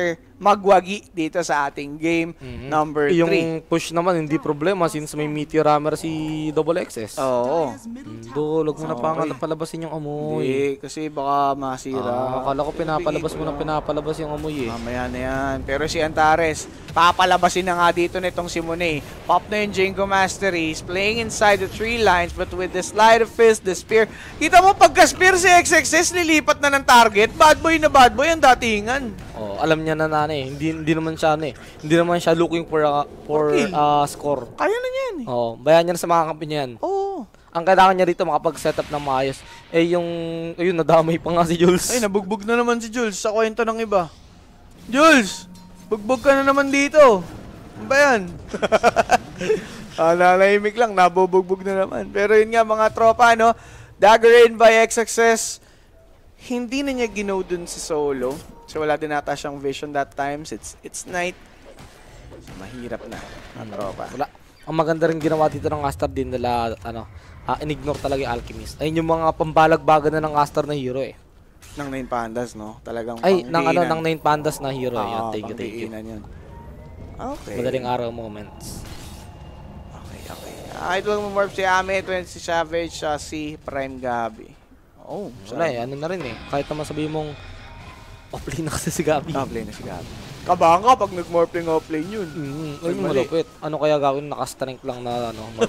magwagi dito sa ating game number 3. Yung push naman, hindi problema since may Meteor Hammer si Double XS. Oo. Huwag mo na palabasin yung amoy. Hindi, kasi baka masira. Akala ko pinapalabas yung amoy eh. Mamaya na yan. Pero si Antares, papalabasin na nga dito nitong si Monet. Pop na yung Jingo Mastery. He's playing inside the 3 lines, but with the slide of fist, the spear. Kita mo, pagka-spear si XXS, lilipat na ng target. Bad boy ang datingan. Alam niya na hindi naman siya hindi naman siya looking for score. Kaya na niyan eh. Bayan niya na sa mga kampi niya yan. Ang kailangan niya rito makapag-setup ng maayos. Ayun, nadamay pa nga si Jules. Ay, nabugbog na naman si Jules sa kwento ng iba. Jules, bugbog ka na naman dito. Ano ba yan? Nanahimik lang, nabubugbog na naman. Pero yun nga mga tropa, no? Dagger in by XXS. Hindi na niya ginaw dun si Solo. So wala din ata siyang vision that times. It's night. So, mahirap na, mga tropa. Wala. Ang maganda rin ginawa dito ng Astar din nila, in-ignore talaga yung Alchemist. Ayun yung mga pambalagbagan na ng Astar na hero eh. Ng 9 Pandas, no? Talagang ng 9 Pandas na hero. Thank you. Yun. Okay. Madaling araw moments. Okay. Idol mo morph si Ame, 20 si Savage, si Prime Gabi. Wala ano na rin eh. Kahit naman sabihin mong offlane na kasi si Gabi. Offlane na si Gabi. Kabang ka pag nag-morphling offlane yun. Ayun yung malupit. Ano kaya gawin? Naka-strength lang na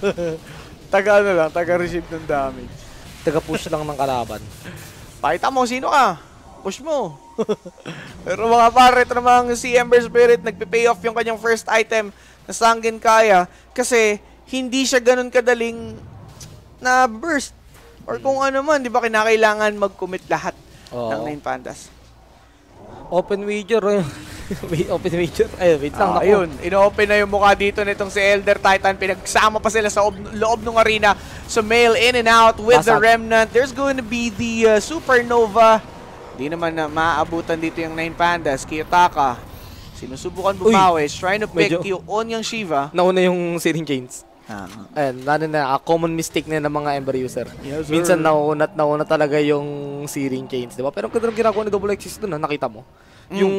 taga-receive ng damage. Taga-push lang ng kalaban. Pakita mo, sino ka? Push mo. Pero mga pare, ito namang si Ember Spirit, nagpe-pay off yung kanyang first item na Sanggin Kaya kasi hindi siya ganun kadaling na burst. Or kung ano man, di ba kinakailangan mag-commit lahat ng 9 Pandas. Open wager. Open wager. Wait lang. Ayun, ino-open na yung mukha dito nitong si Elder Titan. Pinagsama pa sila sa loob ng arena. So mail in and out with the Remnant. There's going to be the Supernova. Di naman na maaabutan dito yung 9 Pandas. Kiyotaka, sinusubukan bumawi. Trying to pick yung Shiva. Nauna yung Searing Chains. Ayan, common mistake na ng mga Ember user. Yes, minsan nauna talaga yung Searing Chains, di ba? Pero ang ganda ng ginagawa ni Double XS doon, nakita mo. Yung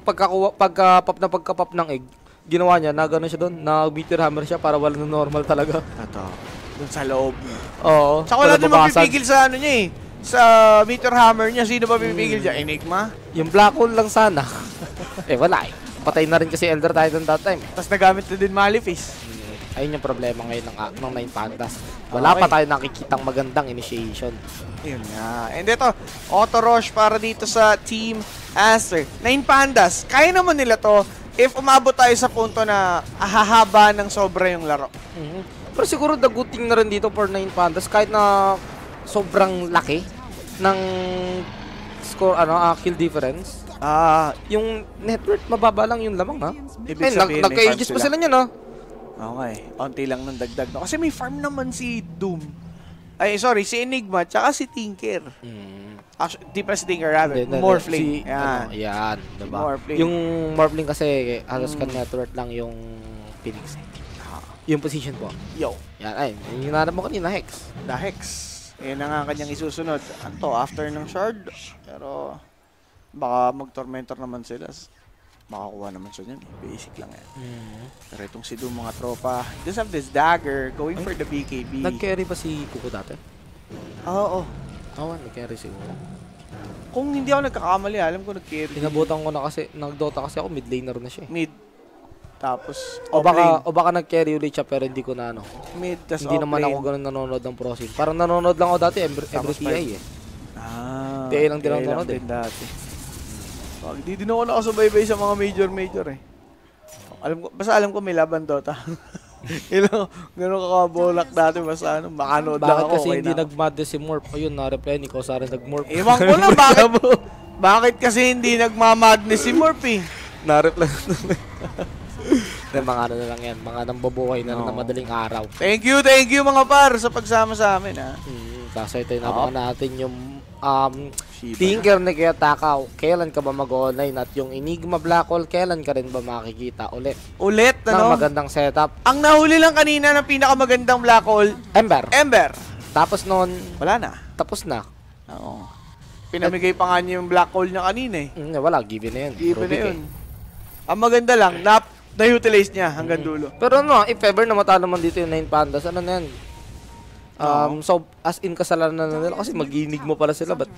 pagka-pop ng egg, ginawa niya, na gano'n siya doon, na-Meteor Hammer siya para wala na normal talaga. Doon sa loob. Oo. Saka wala din mapipigil sa ano niya eh. Sa Meteor Hammer niya, sino ba pipigil dyan? Enigma? Yung Black Hole lang sana. Wala eh. Patay na rin kasi Elder Titan that time. Tapos nagamit na din Malefice. Ayun yung problema ngayon ng 9 Pandas. Wala pa tayo nakikitang magandang initiation. Yun nga. And ito, auto rush para dito sa Team Aster. 9 Pandas, kaya naman nila to if umabot tayo sa punto na hahaba ng sobra yung laro. Pero siguro the good thing na rin dito for 9 Pandas, kahit na sobrang laki ng score, kill difference. Yung network mababa lang yung lamang ha. Nagka-ages pa sila niyan ha. Okay, onti lang ng dagdag. Kasi may farm naman si Doom. Si Enigma, tsaka si Tinker. Actually, di pa si Tinker, rather. Morphling. Yan, diba? Morphling. Yung Morphling kasi, halos network lang yung Phoenix. Yung position po. Yan, yung nanap mo kanina, Hex. The Hex. Yan na nga kanyang isusunod. After ng shard. Pero, baka mag-tormentor naman sila. Makakuha naman siya niyan. Basic lang yan. Pero itong si Doom mga tropa, just have this dagger going for the BKB. Nag-carry ba si Kuko dati? Oo. Nag-carry siguro. Kung hindi ako nagkakamali, alam ko nag-carry. Inabutan ko na kasi, nag-Dota kasi ako, mid laner na siya. Mid. Tapos, o baka nag-carry ulit siya pero hindi ko na Mid, tas hindi naman ako ganun nanonood ng Prosin. Parang nanonood lang ako dati, Ember PI eh. TI lang din ako nanonood eh. Hindi din ako nakasubaybay sa mga major eh. Alam ko may laban Dota. Gano'n kakabolak dati basta makanood lang ako. Bakit kasi hindi nag-madness si Morph? Ayun, na-reply ni Kosarin nag-Morph. Ewan ko lang, bakit kasi hindi nagmamadness si Morph eh? Na-reply mga na lang yan, mga nambabuhay na madaling araw. Thank you mga par sa pagsama sa amin ha. Kaso ito yung natin yung Tinker na Kiyotaka, kailan ka ba mag-online? At yung Enigma Black Hole, kailan ka rin ba makikita ulit? Ng magandang setup. Ang nahuli lang kanina ng pinakamagandang Black Hole, Ember. Tapos noon, wala na. Tapos na. Oo. Pinamigay pa nga niya yung Black Hole niya kanina eh. Wala, given na yun. Given na yun. Ang maganda lang, na-utilize niya hanggang dulo. Pero ano, if ever na matalo man dito yung 9 Pandas, ano na yan? So, as in kasalanan na nila kasi mag-inig mo pala sila, ba't?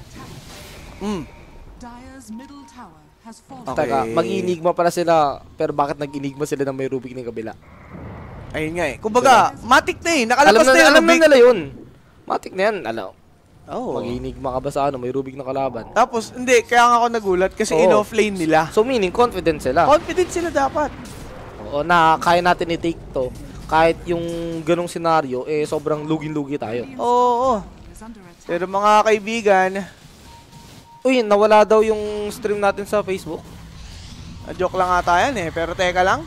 Taka, mag-ienigma pala sila, pero bakit nag-enigma sila na may Rubik ng kabila? Ayun nga eh. Kumbaga, matik na eh. Nakalabas na yung alam Rubik. na nila yun. Matik na yan, Oh. Mag-ienigma ka ba sa may Rubik na kalaban? Tapos, hindi. Kaya nga ako nagulat kasi in-offlane nila. So, meaning, confident sila. Confident sila dapat. Oo, na kaya natin i-take to. Kahit yung ganong senaryo, sobrang lugin-lugi tayo. Oo. Pero mga kaibigan, uy, nawala daw yung stream natin sa Facebook. joke lang ata yan eh. Pero teka lang.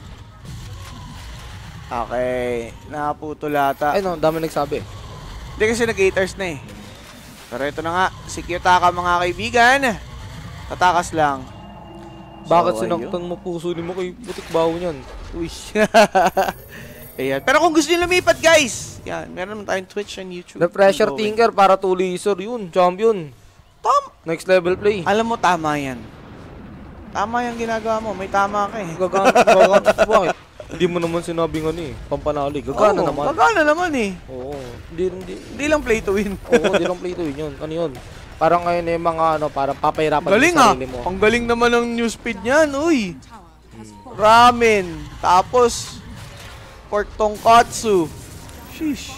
Okay. Naputol ata. Ay no, dami nagsabi. Hindi kasi nag-8 hours na eh. Pero ito na nga. Si Kiyotaka mga kaibigan. Tatakas lang. Bakit So, sinaktan mo puso ni mo kay butik bawo niyan? Uy. Ayan. Pero kung gusto nyo lumipat guys. Yan. Meron naman tayong Twitch and YouTube. The Pressure Tinker para to laser yun. Champion. Next level play. Alam mo, tama yan. Tama yung ginagawa mo. May tama ka eh. Gagana. Bakit? Hindi mo naman sinabing pampanali. Gagana naman. Gagana naman eh. Oo. Hindi lang play to win. Oo, hindi lang play to win yun. Ano yun? Parang ngayon yung mga parang papahirapan galing sa sarili mo. Ang galing naman ng news feed niyan. Uy. Ramen. Tapos, pork tonkatsu. Sheesh.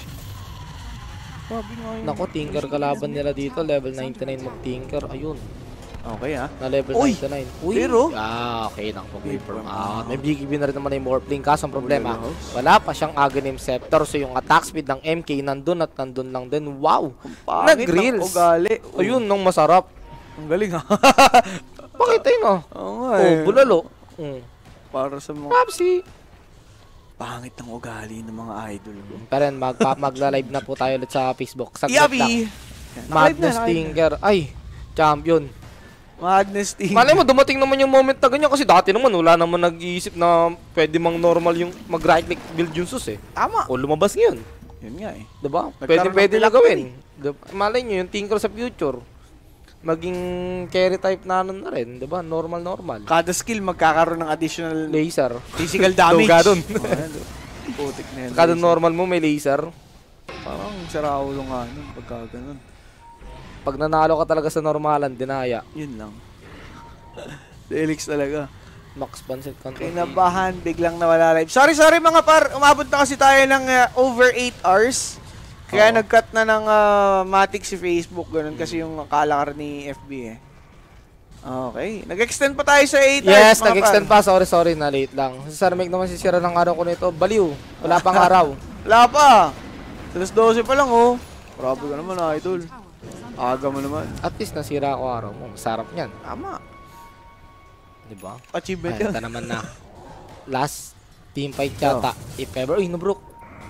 Nako, Tinker kalaban nila dito. Level 99 mag-Tinker. Ayun. Okay ah. Na level Uy! 99. Uy! Pero? Okay. May Biggie na rin naman yung Morphling. Kaso ang problema, wala pa siyang Aghanim Scepter. So yung attack speed ng MK nandun at nandun lang din. Wow! Nag-reels. Ayun, nung masarap. Ang galing ha. Pakita yun Oo nga eh. bulalo. Para sa mga Papsi. pangit ng ugali ng mga idol ko. Pero yan, magla-live na po tayo ulit sa Facebook. Yabi! Madness Tinker. Ay, champion. Madness Tinker. Malay mo, dumating naman yung moment na ganyan kasi dati naman wala naman nag-iisip na pwede mang normal yung mag-right click build yung sus eh. Tama. O lumabas ngayon. Yun nga eh. Diba? Nagkaroon Pwede ng na gawin. Malay nyo, yung Tinker sa future. Maging carry type na na rin. Diba? Normal. Kada skill magkakaroon ng additional Laser. physical damage. Ganun. Putik na yan. Kada normal mo may laser. Parang saraulo nga nun pagka ganun. Pag nanalo ka talaga sa normalan, dinaya. Yun lang. Delix talaga. Max Pancet control. Kinabahan, biglang nawala live. Sorry mga par. Umabot na kasi tayo ng over 8 hours. Kaya nag-cut na ng matic si Facebook. Ganun kasi yung kalakar ni FB eh. Okay. Nag-extend pa tayo sa 8 hours. Yes, nag-extend pa. Sorry. Na late lang. Si Sir Meg naman sisira ng araw ko nito. Baliw. Wala pang araw. Wala pa. Alas 12 pa lang oh. Grabe ka naman idol. Aga mo naman. At least nasira ako araw mo. Masarap niyan. Tama. Diba? Achievement Ay, yun. ito naman na. Last team fight yata. If ever. Uy, na-broke.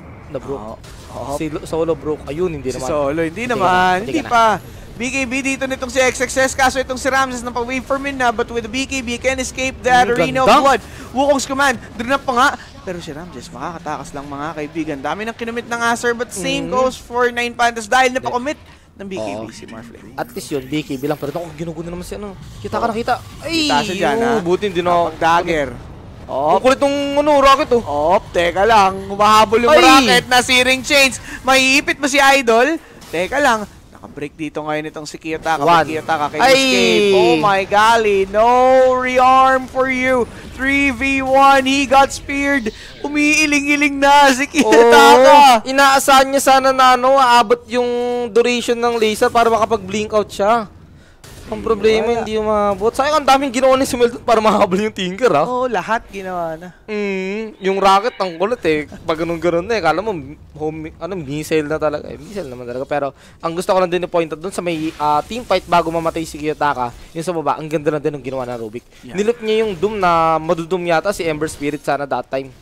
Si Solo broke. Ayun, hindi Si naman. Solo, hindi naman. Hindi pa. BKB dito nitong si XXS. Kaso itong si Ramses na pa-wave for min na. But with the BKB can escape that arena of blood. Wukong's command. Drop pa nga. Pero si Ramses makakatakas lang mga kaibigan. Dami ng kinumit ng Acer. But same goes for 9 Pandas dahil napakomit ng BKB si Marflame. At least yun, BKB lang. Pero ito, ginugulo naman si ano. Kita ka nakita. Ay, Kita siya dyan, ha? buti hindi na. Dagger. Ang kulit ng rocket oh. Teka lang. Humahabol yung rocket na searing chains. Maiipit ba si Idol? Teka lang. Naka-break dito ngayon itong si Kiyotaka. Kiyotaka can escape. Oh my golly. No rearm for you. 3v1. He got speared. Umiiling-iling na si Kiyotaka. Inaasahan niya sana na aabot yung duration ng laser para makapag-blink out siya. Ang problema, hindi umabot. Sayang, ang daming ginawa ni Smelton para mahabol yung Tinker, ha? Oo, lahat ginawa na. Yung rocket, ang kulit, eh. Pag ganun-ganun na, eh. Kala mo, missile na talaga. Missile naman talaga. Pero, ang gusto ko lang din i-point out dun sa may team fight bago mamatay si Kiyotaka, yung sa baba, ang ganda na din ng ginawa ng Rubik. Yeah. Nilip niya yung Doom na madudum yata si Ember Spirit sana that time.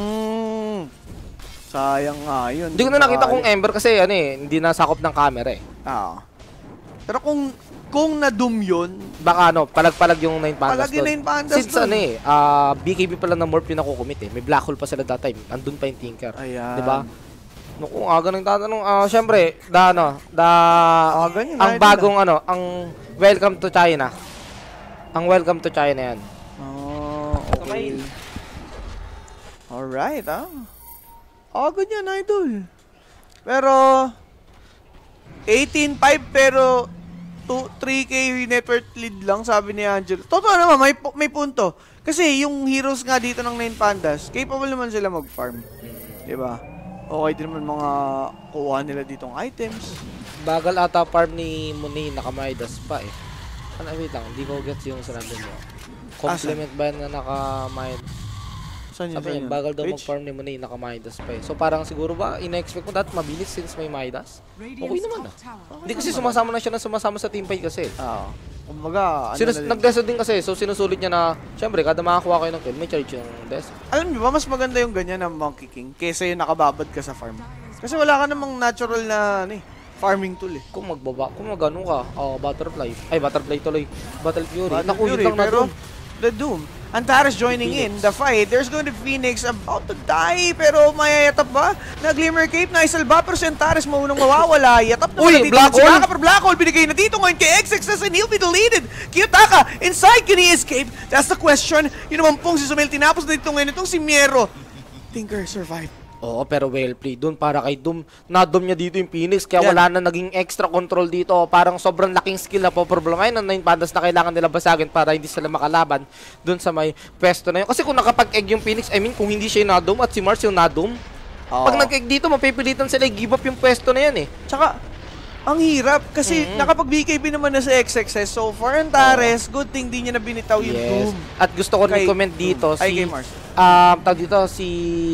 Sayang nga yun. Hindi ko na nakita kung Ember kasi, hindi nasakop ng camera, eh. Pero kung na-doom yun, baka palag-palag yung 9 Pandas doon. Palagi 9 Pandas since BKB pala ng Morph yung nakukumit eh. May black hole pa sila that time. Andun pa yung Tinker. Ayan. Diba? Naku, aga nang tatanong. Syempre, ang bagong ang Welcome to China. Ang Welcome to China yan. Sumail. Alright, good yan, idol. Pero, 18-5 pero 3K net worth lead lang, sabi ni Angelo. Totoo naman, may punto. Kasi yung heroes nga dito ng 9 Pandas, capable naman sila mag-farm. Diba? Okay din naman mga kuha nila ditong items. Bagal ata farm ni Muni, naka-Midas pa eh. Wait lang, hindi ko gets yung sinabi mo. Compliment ba yan na naka-Midas? Saan yun? Sabi niya, bagal daw mag-farm ni Muni, naka-Midas pa eh. So parang siguro ba, ina-expect mo dati mabilis since may Midas? Okay naman Hindi kasi sumasama na siya sa teamfight kasi. Kumbaga, nag-desert din kasi, so sinusulit niya na, syempre, kada makakuha kayo ng kill, may charge yung desert. Alam niyo ba, mas maganda yung ganyan ng Monkey King kaysa yung nakababad ka sa farm. Kasi wala ka namang natural na farming tool eh. Kung magano ka, Butterfly tuloy, Battle Fury. Naku, yun lang pero, the Doom. Antares joining in the fight. There's going to Phoenix about to die. Pero mayayatap ba? Na-Glimmer Cape na isalba. Pero si Antares maunang mawawala. Yatap na pala dito. Black Hole! Pero Black Hole binigay na dito ngayon kay XXS and he'll be deleted. Kiyotaka, inside, can he escape? That's the question. Yun naman pong si Sumail. Tinapos na dito ngayon itong si Miero. Tinker survived. Oo, pero well played dun para kay Doom. Na-Doom niya dito yung Phoenix, kaya wala na naging extra control dito. Parang sobrang laking skill na po problemahin ng 9 Pandas na kailangan nila basagin para hindi sila makalaban dun sa may pwesto na yun. Kasi kung nakapag-egg yung Phoenix, kung hindi siya yung na-Doom at si Mars yung na-Doom, pag nag-egg dito, mapipilitan sila i-give up yung pwesto na yan eh. Tsaka, ang hirap kasi nakapag-BKB naman na sa XXS. So, for Antares, good thing di niya na binitaw yung Doom. At gusto ko rin comment dito kay Mars. Si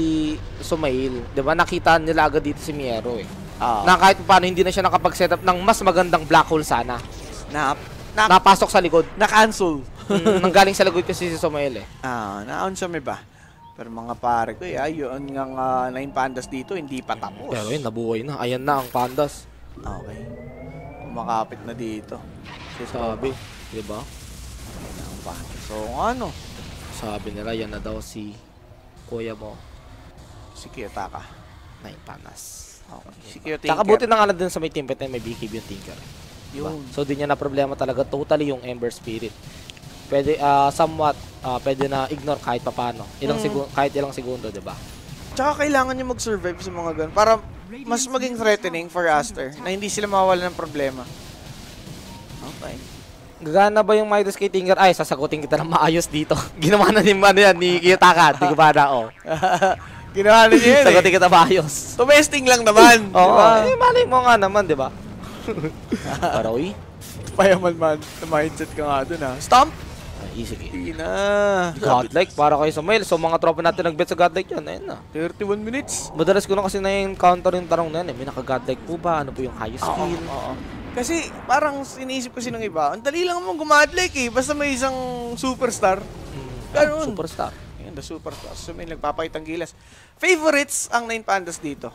Sumail, 'di ba? Nakita nila agad dito si Miero eh. Na kahit paano hindi na siya nakapag-setup ng mas magandang black hole sana. Napasok sa likod, na-cancel. Nanggaling sa likod kasi si Sumail eh. Na-on siya may ba? Pero mga pare ko yun ngang 9 Pandas dito hindi pa tapos. Pero yun, nabuhay na. Ayan na ang Pandas. Okay. Kumakapit na dito. Sabi, 'di ba? So, sabi nila yan na daw si kuya mo. Si Kiyotaka. 9 Pandas. Okay. Si Kiyotaka. Tsaka buti na nga lang din sa may teampet na may BKB yung Tinker. Diba? So, di niya na problema talaga totally yung Ember Spirit. Pwede, somewhat, pwede na ignore kahit papano. Kahit ilang segundo, di ba? Tsaka kailangan niya mag-survive sa mga ganun para mas maging threatening for Aster na hindi sila mawala ng problema. Okay. Gagana ba yung Midas kay Tinker? Ay, sasagutin kita ng maayos dito. Ginawa na ni Kiyotaka. Di ko ba na, Ginawa na niya yun sagutin kita maayos. Tumesting lang naman. Diba? Malay mo nga naman, di ba? Paroy? Payaman man. Na-mindset ka nga dun Stomp? Easy game. Hindi na. Godlike para kay Sumail. So mga tropa natin nag-bet sa Godlike yan. Ayun na. 31 minutes. Madalas ko na kasi na-encounter yung tanong na yan. May naka-Godlike po ba? Ano po yung highest skill? Kasi parang sinisip ko sinong iba. Ang dali lang mong gumadlike Basta may isang superstar. Ganun. Superstar. Yan, the superstar. So may nagpapakitang gilas. Favorites ang 9 Pandas dito.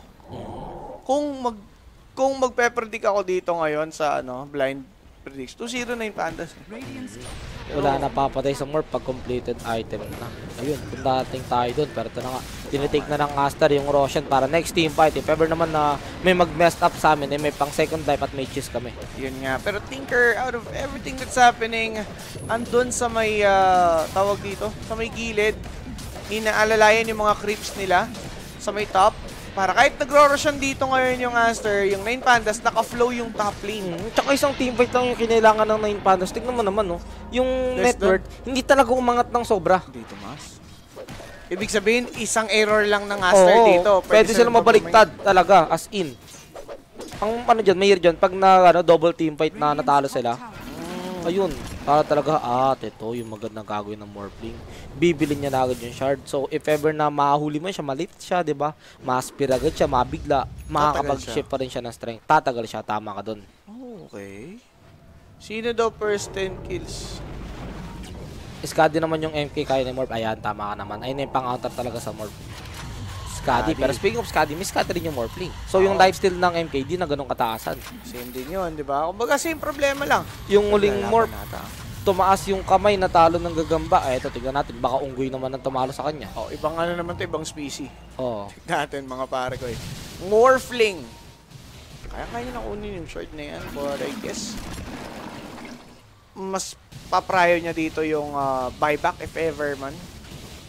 Kung magpe-predict ako dito ngayon sa blind predicts, 2-0 9 Pandas. Wala na papatay sa morph pag completed item na. Ayun, kung dating tayo doon. Pero ito na nga, tinitake na ng Aster yung Roshan para next team fight. If ever naman na may mag-messed up sa amin, may pang second life at may cheese kami. Yun nga. Pero Tinker, out of everything that's happening, andun sa may, tawag dito, sa may gilid, inaalalayan yung mga creeps nila sa may top. Para kahit nagro-roshan dito ngayon yung Aster, yung 9 Pandas, naka-flow yung top lane. Tsaka isang teamfight lang yung kinailangan ng 9 Pandas. Tignan mo naman, yung network, hindi talaga umangat ng sobra. Dito, mas. Ibig sabihin, isang error lang ng Aster dito. Pwede sila mabaliktad talaga, as in. Ang dyan, mayor dyan, pag double teamfight na natalo sila, ayun, para talaga, ito yung magandang gagawin ng Morphling. Bibilin niya na agad yung shard. So, if ever na mahuli mo siya, malit siya, di ba? Ma-spear agad siya, mabigla, makakapag-shift pa rin siya ng strength. Tatagal siya, tama ka dun. Okay. Sino daw first 10 kills? Skadi naman yung MK kaya ni Morph. Ayan, tama ka naman. Ayun yung pang-counter talaga sa Morph. Skadi. Pero speaking of Skadi, may Skadi rin yung Morphling. So, yung lifesteal ng MK, di na ganun kataasan. Same din yun, di ba? Kumbaga, same problema lang. Yung muling Morph, tumaas yung kamay na talo ng gagamba. Ito, tignan natin. Baka unggoy naman ang tumalo sa kanya. Ibang naman to, ibang species. Tignan natin, mga pare ko Morphling. Kaya na kunin yung short na yan. But I guess, mas paprayo niya dito yung buyback if ever man.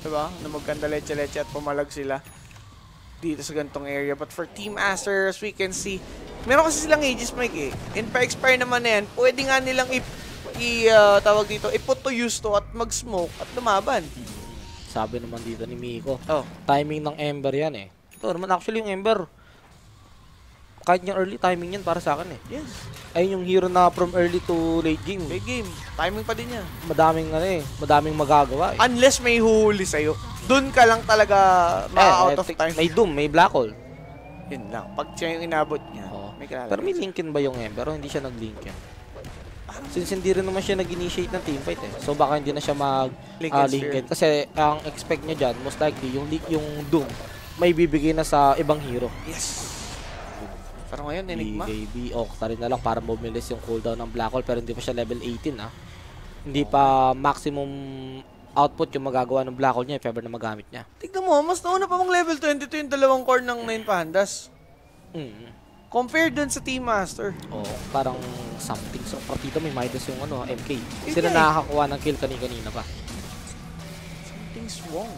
Diba? Na magkanda leche-leche at pumalag sila dito sa gantong area. But for Team Aster, as we can see, meron kasi silang Aegis, Mike eh. And pa-expire naman na yan, pwede nga nilang tawag dito, i-put to use to at mag-smoke at lumaban. Sabi naman dito ni Miko, Oh. timing ng Ember yan eh. Ito naman actually yung Ember. Kahit yung early timing yan para sa akin eh. Yes. Ayun yung hero na from early to late game. Late game. Timing pa din yan. Madaming magagawa eh. Unless may huhuli sa'yo, dun ka lang talaga out of time. May Doom, may Black Hole. Yun lang. Pag siya yung inabot niya, may kinalaman. Pero may Lincoln ba yung Ember? Hindi siya nag-Lincoln. Since hindi rin naman siya nag-initiate ng teamfight eh. So baka hindi na siya mag-Lincoln. Kasi ang expect niya dyan, most likely, yung Doom, may bibigay na sa ibang hero. Yes. Pero ngayon, Enigma. BKB, Octa rin na lang para mobilize yung cooldown ng Black Hole pero hindi pa siya level 18 ah. Hindi pa maximum output yung magagawa ng Black Hole niya if ever na magamit niya. Tignan mo, mas nauna pa mong level 22 yung dalawang core ng 9 Pandas. Compared dun sa Team Master. Oo, parang something. So, partida may Midas yung MK. Sila nakakakuha ng kill kanina pa. Something's wrong.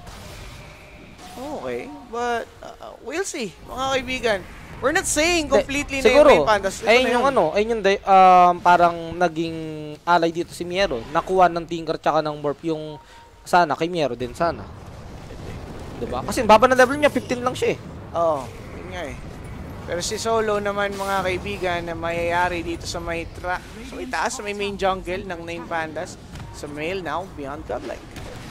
Okay, but we'll see, mga kaibigan. We're not saying completely na yung 9 Pandas. Ayun yung parang naging alay dito si Miero. Nakuha ng Tinker tsaka ng Morph yung sana, kay Miero din sana. Diba? Kasi baba na level niya, 15 lang siya eh. Oo, yun nga eh. Pero si Solo naman mga kaibigan na mayayari dito sa may taas, sa may main jungle ng 9 Pandas. Sa male now, beyond godlike.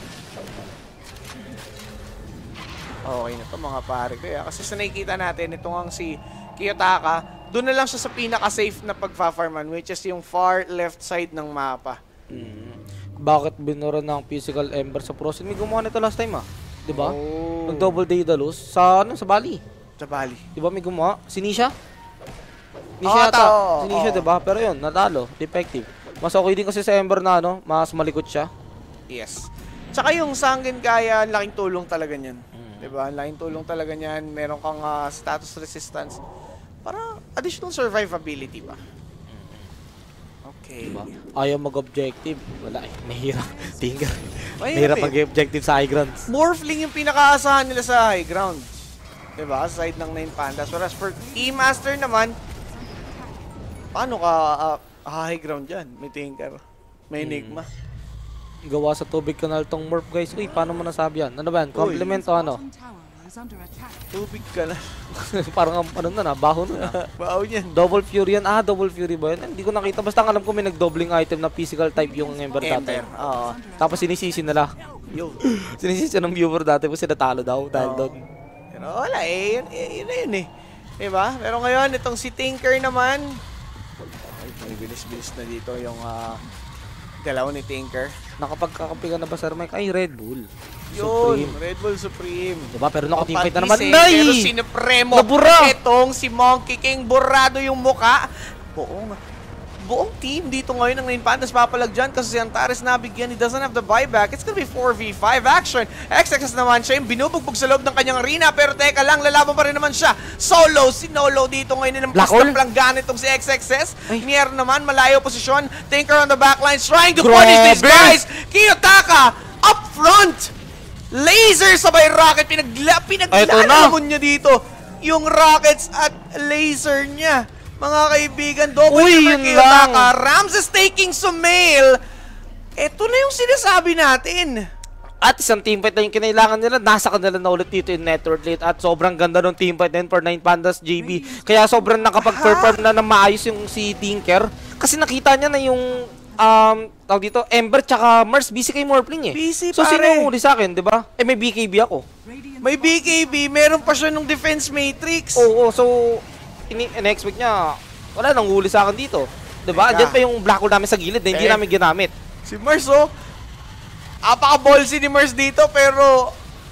Okay na to mga pare ko. Kasi sa nakikita natin, ito ang si Kiyotaka, doon na lang siya sa pinaka-safe na pagfa-farman, which is yung far left side ng mapa. Bakit binura ng physical Ember sa Frozen? May gumawa nito last time ah. Diba? Oh. Nag-double Daedalus sa Bali. Sa Bali. Diba may gumawa? Si Nisha? Nisha yata. Si Nisha diba? Pero yun, natalo. Defective. Mas okay din kasi sa Ember na mas malikot siya. Yes. Tsaka yung Sangen Kaya, laking tulong talaga niyan. Diba? Laking tulong talaga niyan. Meron kang status resistance. Para additional survivability ba? Okay. Diba? Ayaw mag-objective. Wala eh. Mahirap. Tinker. Mahirap mag-objective sa high grounds. Morphling yung pinakaasahan nila sa high ground. Diba? Side ng 9 Pandas. Whereas for E-Master naman, paano ka high ground dyan? May Tinker. May Enigma. Gawa sa tubig kanal tong Morph guys. Uy, paano mo nasabi yan? Ano ba yan? Compliment o ano? Tubig ka na. Parang baho na. Baho niyan. Double Fury yan. Double Fury ba yan? Hindi ko nakita. Basta alam ko may nag-doubling item na physical type yung Ember dati. Oo. Tapos sinisisi nila. Sinisisi ng viewer dati. Kasi natalo daw dahil doon. Pero wala eh. Yun eh. Diba? Pero ngayon, itong si Tinker naman. Ay, may bilis-bilis na dito yung dalaw ni Tinker. Nakapagkakampi ka na ba, Sir Mike? Ay, Red Bull. Yun, Red Bull Supreme. Diba? Pero naka-teamfight na naman. Pero sinupremo. Nabura! Itong si Monkey King, burado yung muka. Buong team dito ngayon ng 9 Pandas papalag dyan kasi si Antares nabigyan. He doesn't have the buyback. It's gonna be 4v5 action. XXS naman siya yung binubugbog sa loob ng kanyang arena. Pero teka lang, lalaban pa rin naman siya. Solo, sinolo dito ngayon ng pasta planggan itong si XXS. Mier naman, malayo posisyon. Tinker on the backlines trying to punish these guys. Kiyotaka, up front. Laser sabay rocket. Pinaglalamon niya dito. Yung rockets at laser niya. Mga kaibigan, double for Kiyotaka. Ramses taking Sumail. Ito na yung sinasabi natin. At isang teamfight na yung kinailangan nila. Nasa kanila na ulit dito yung network late. At sobrang ganda ng teamfight din for 9 Pandas JB. Kaya sobrang nakapag-perform na maayos yung si Tinker. Kasi nakita niya na yung tawag dito, Ember tsaka Mars busy kay Morphling eh. Busy so sino yung huli sa akin, di ba? Eh may BKB ako. May BKB, meron pa siya nung defense matrix. Oo, so in-expect niya, wala nang huli sa akin dito. Diba? Diyan pa yung black hole namin sa gilid na hindi namin ginamit. Si Mars, apaka-ballsy ni Mars dito, pero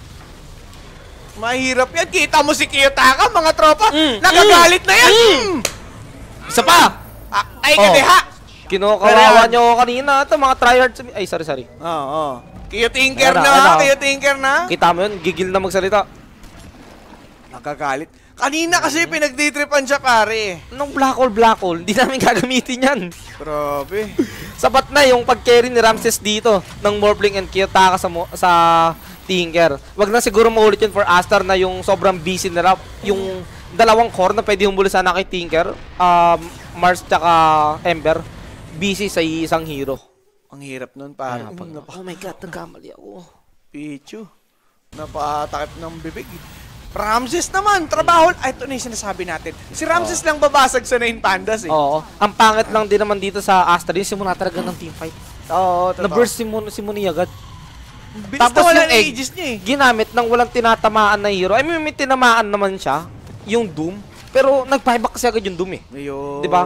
mahirap yan. Kita mo si Kiyotaka, mga tropa. Nagagalit na yan. Isa pa! Ay, kadeha! Kinukawawa niyo ako kanina. Ito, mga tryhards. Ay, sorry. Oo. Kiyotinker na. Kita mo yun, gigil na magsalita. Nagagalit. Kanina kasi pinagtitripan siya, pare. Nung black hole, hindi namin gagamitin yan. Grabe. Sapat na yung pag-carry ni Ramses dito ng Morphling and Kiyotaka sa Tinker. Wag na siguro maulit yun for Aster na yung sobrang busy nila. Yung dalawang core na pwede humuli sana kay Tinker, Mars tsaka Ember, busy sa isang hero. Ang hirap nun, parang. Oh my God, nagkamali ako. Pichu. Napatakip ng bibig. Ramses naman, trabaho. Ay, ito na yung sinasabi natin. Si Ramses lang babasag sa 9 Pandas eh. Oo. Ang pangit lang din naman dito sa Aster, yung simula talaga ng teamfight. Oo, Na-burst si Muni agad. Bilis Tapos na wala yung na egg, ages niya eh. ginamit ng walang tinatamaan na hero. I mean, may tinamaan naman siya, yung Doom. Pero nag-buyback kasi agad yung Doom eh. Ayun. Diba?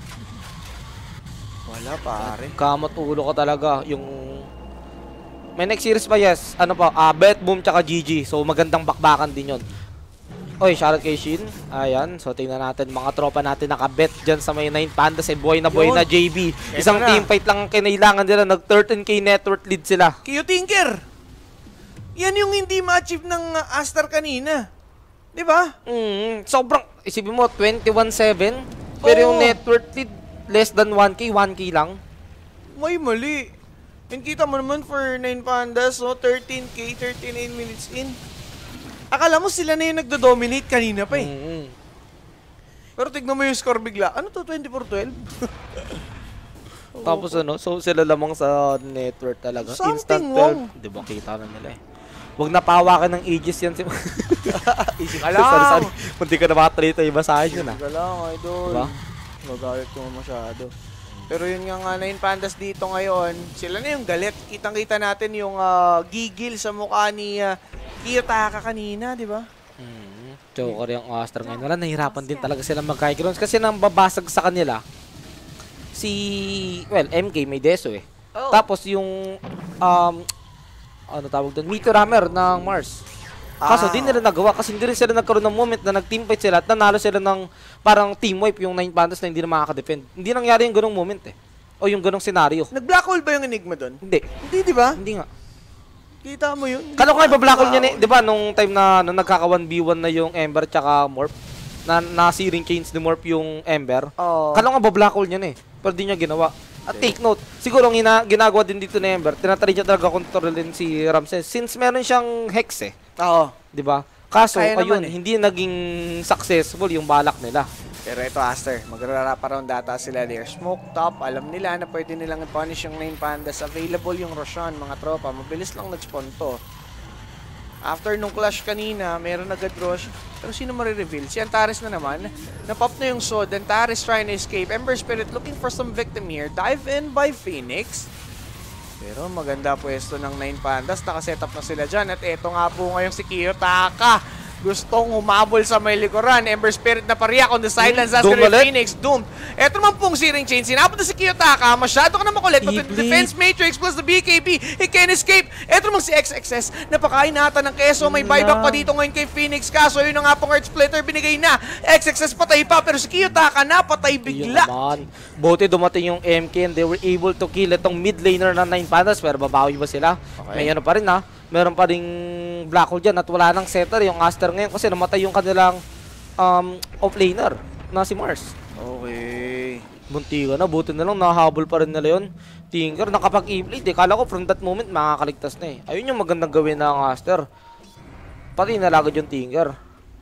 Wala pare. Kamot ulo ko talaga. Yung... May next series pa, yes. Ano pa? Bet, Boom, tsaka GG. So, magandang bakbakan din yun. Oy, shoutout kay Shin. Ayan. So, tingnan natin. Mga tropa natin nakabet dyan sa may 9 Pandas. Boy na JB. Isang team fight lang ang kinailangan nila. Nag-13k network lead sila. Kiyo Tinker. Yan yung hindi ma-achieve ng Aster kanina. Di ba? Sobrang, isipin mo, 21-7. Pero yung network lead, less than 1k, 1k lang. May mali. Yung kita mo naman for 9 Pandas, 13k, 39 minutes in. Akala mo sila na yung nagdo-dominate kanina pa eh. Pero tignan mo yung score bigla. Ano to, 24-12? Tapos ano, so sila lamang sa network talaga. Something Instant wrong. 12. Di ba, kita na nila eh. Huwag napawakan ng ages yan si... Easy ka lang. Hindi ka na makatrito yung basahin yun ah. Easy ka lang, idol. Diba? Magalit ko masyado. Pero yun nga 9 Pandas dito ngayon, sila na yung galit. Kitang-kita natin yung gigil sa mukha ni Kiyotaka kanina, di ba? Joker yung Aster ngayon. Wala, nahirapan din talaga sila mag-high grounds kasi nang babasag sa kanila, MK may deso eh. Oh. Tapos yung, ano tawag doon? Meteor ng Mars. Kaso di nila nagawa kasi hindi rin sila nagkaroon ng moment na nag-teamfight sila at nanalo sila ng parang team wipe yung 9 Pandas na hindi na makaka-defend. Hindi nangyari yung ganong moment eh. O yung ganong senaryo. Nag-black hole ba yung Enigma doon? Hindi. Hindi, di ba? Hindi nga. Kita mo yun. Kala ko nga iba-black hole niya eh. Di ba nung time na nagkaka 1v1 na yung Ember tsaka Morph, na searing chains ni Morph yung Ember. Kala ko nga iba-black hole niya eh. Pero di niya ginawa. At take note, siguro ang ginagawa din dito ni Ember, tinatry niya talaga kontrolin si Ramses since meron siyang Hex eh. Oo. Di ba? Kaso, Kaya ayun, naman eh. hindi naging successful yung balak nila. Pero ito, Aster, magra-wraparound data sila there. Smoke top, alam nila na pwede nilang i-punish yung 9 Pandas. Available yung Roshan, mga tropa. Mabilis lang nag-spawn to. After nung clash kanina, meron agad rush. Pero sino marireveal? Si Antares na naman. Napop na yung sword. Antares trying to escape. Ember Spirit looking for some victim here. Dive in by Phoenix. Pero maganda pwesto ng 9 Pandas. Nakasetup na sila dyan. At eto nga po ngayong si Kiyotaka. Gustong humabol sa may likuran. Ember Spirit na pariyak on the sidelines. That's gonna be Phoenix. Doomed. Eto naman pong searing chain. Sinapot na si Kiyotaka. Masyado ka na makulit. But with the defense matrix plus the BKB, he can escape. Eto naman si XXS. Napakain nata ng keso. May buyback pa dito ngayon kay Phoenix. Kaso yun na nga pong Earth Splitter. Binigay na. XXS patay pa. Pero si Kiyotaka napatay bigla. Buti dumating yung MK and they were able to kill itong mid laner ng 9 Pandas. Pero babawi ba sila? May ano pa rin ha. Meron pa ring black hole dyan at wala nang setter yung Aster ngayon kasi namatay yung kanilang offlaner na si Mars. Okay. Bunti ka na, buti na lang nahabol pa rin nila yun. Tinker nakapag-e-blade eh. Kala ko from that moment makakaligtas na eh. Ayun yung magandang gawin ng Aster. Pati nalagad yung Tinker.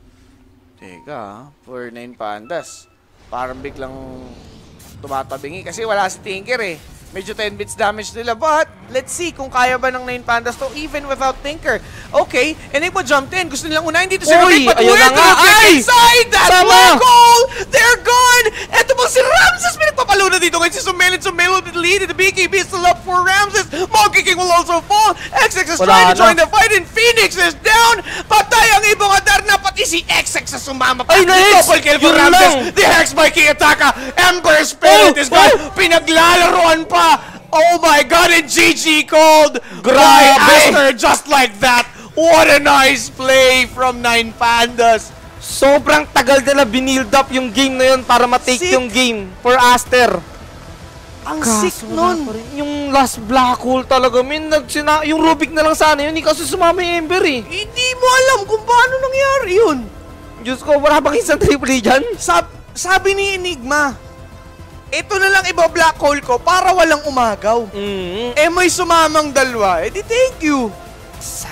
Teka, for 9 Pandas. Parang biglang tumatabingi kasi wala si Tinker eh. Medyo 10 bits damage nila. But, let's see kung kaya ba ng 9 Pandas to even without Tinker. Okay, Enigma jumped in. Gusto nilang unahin dito si Rubik. But ayun where na nga. Ay! Inside that Sama! goal! They're gone! Eto bang si Ramses? Pinagpapalo na dito ngayon si Sumail. And Sumail will be the lead. The BKB is still up for Ramses. Monkey King will also fall. XX is trying to join the fight and Phoenix is down. Patay ang ibong Adar na pati si XX sa sumama pa. Ay, na-hex! Double kill for Yun Ramses. lang! The Hex by Kiyotaka. Ember Spirit is gone. Pinaglalaroan pa. Oh my God, and GG called by Aster just like that. What a nice play from 9 Pandas. Sobrang tagal nila binild up yung game na yun para matake yung game for Aster. Ang sick nun. Yung last black hole talaga, yung Rubik na lang sana yun, kasi sumama yung Ember eh. Hindi mo alam kung paano nangyari yun. Diyos ko, wala bang isang triple dyan? Sabi ni Enigma, ito na lang iba black hole ko para walang umagaw. Eh may sumamang dalawa, edi thank you. Sakit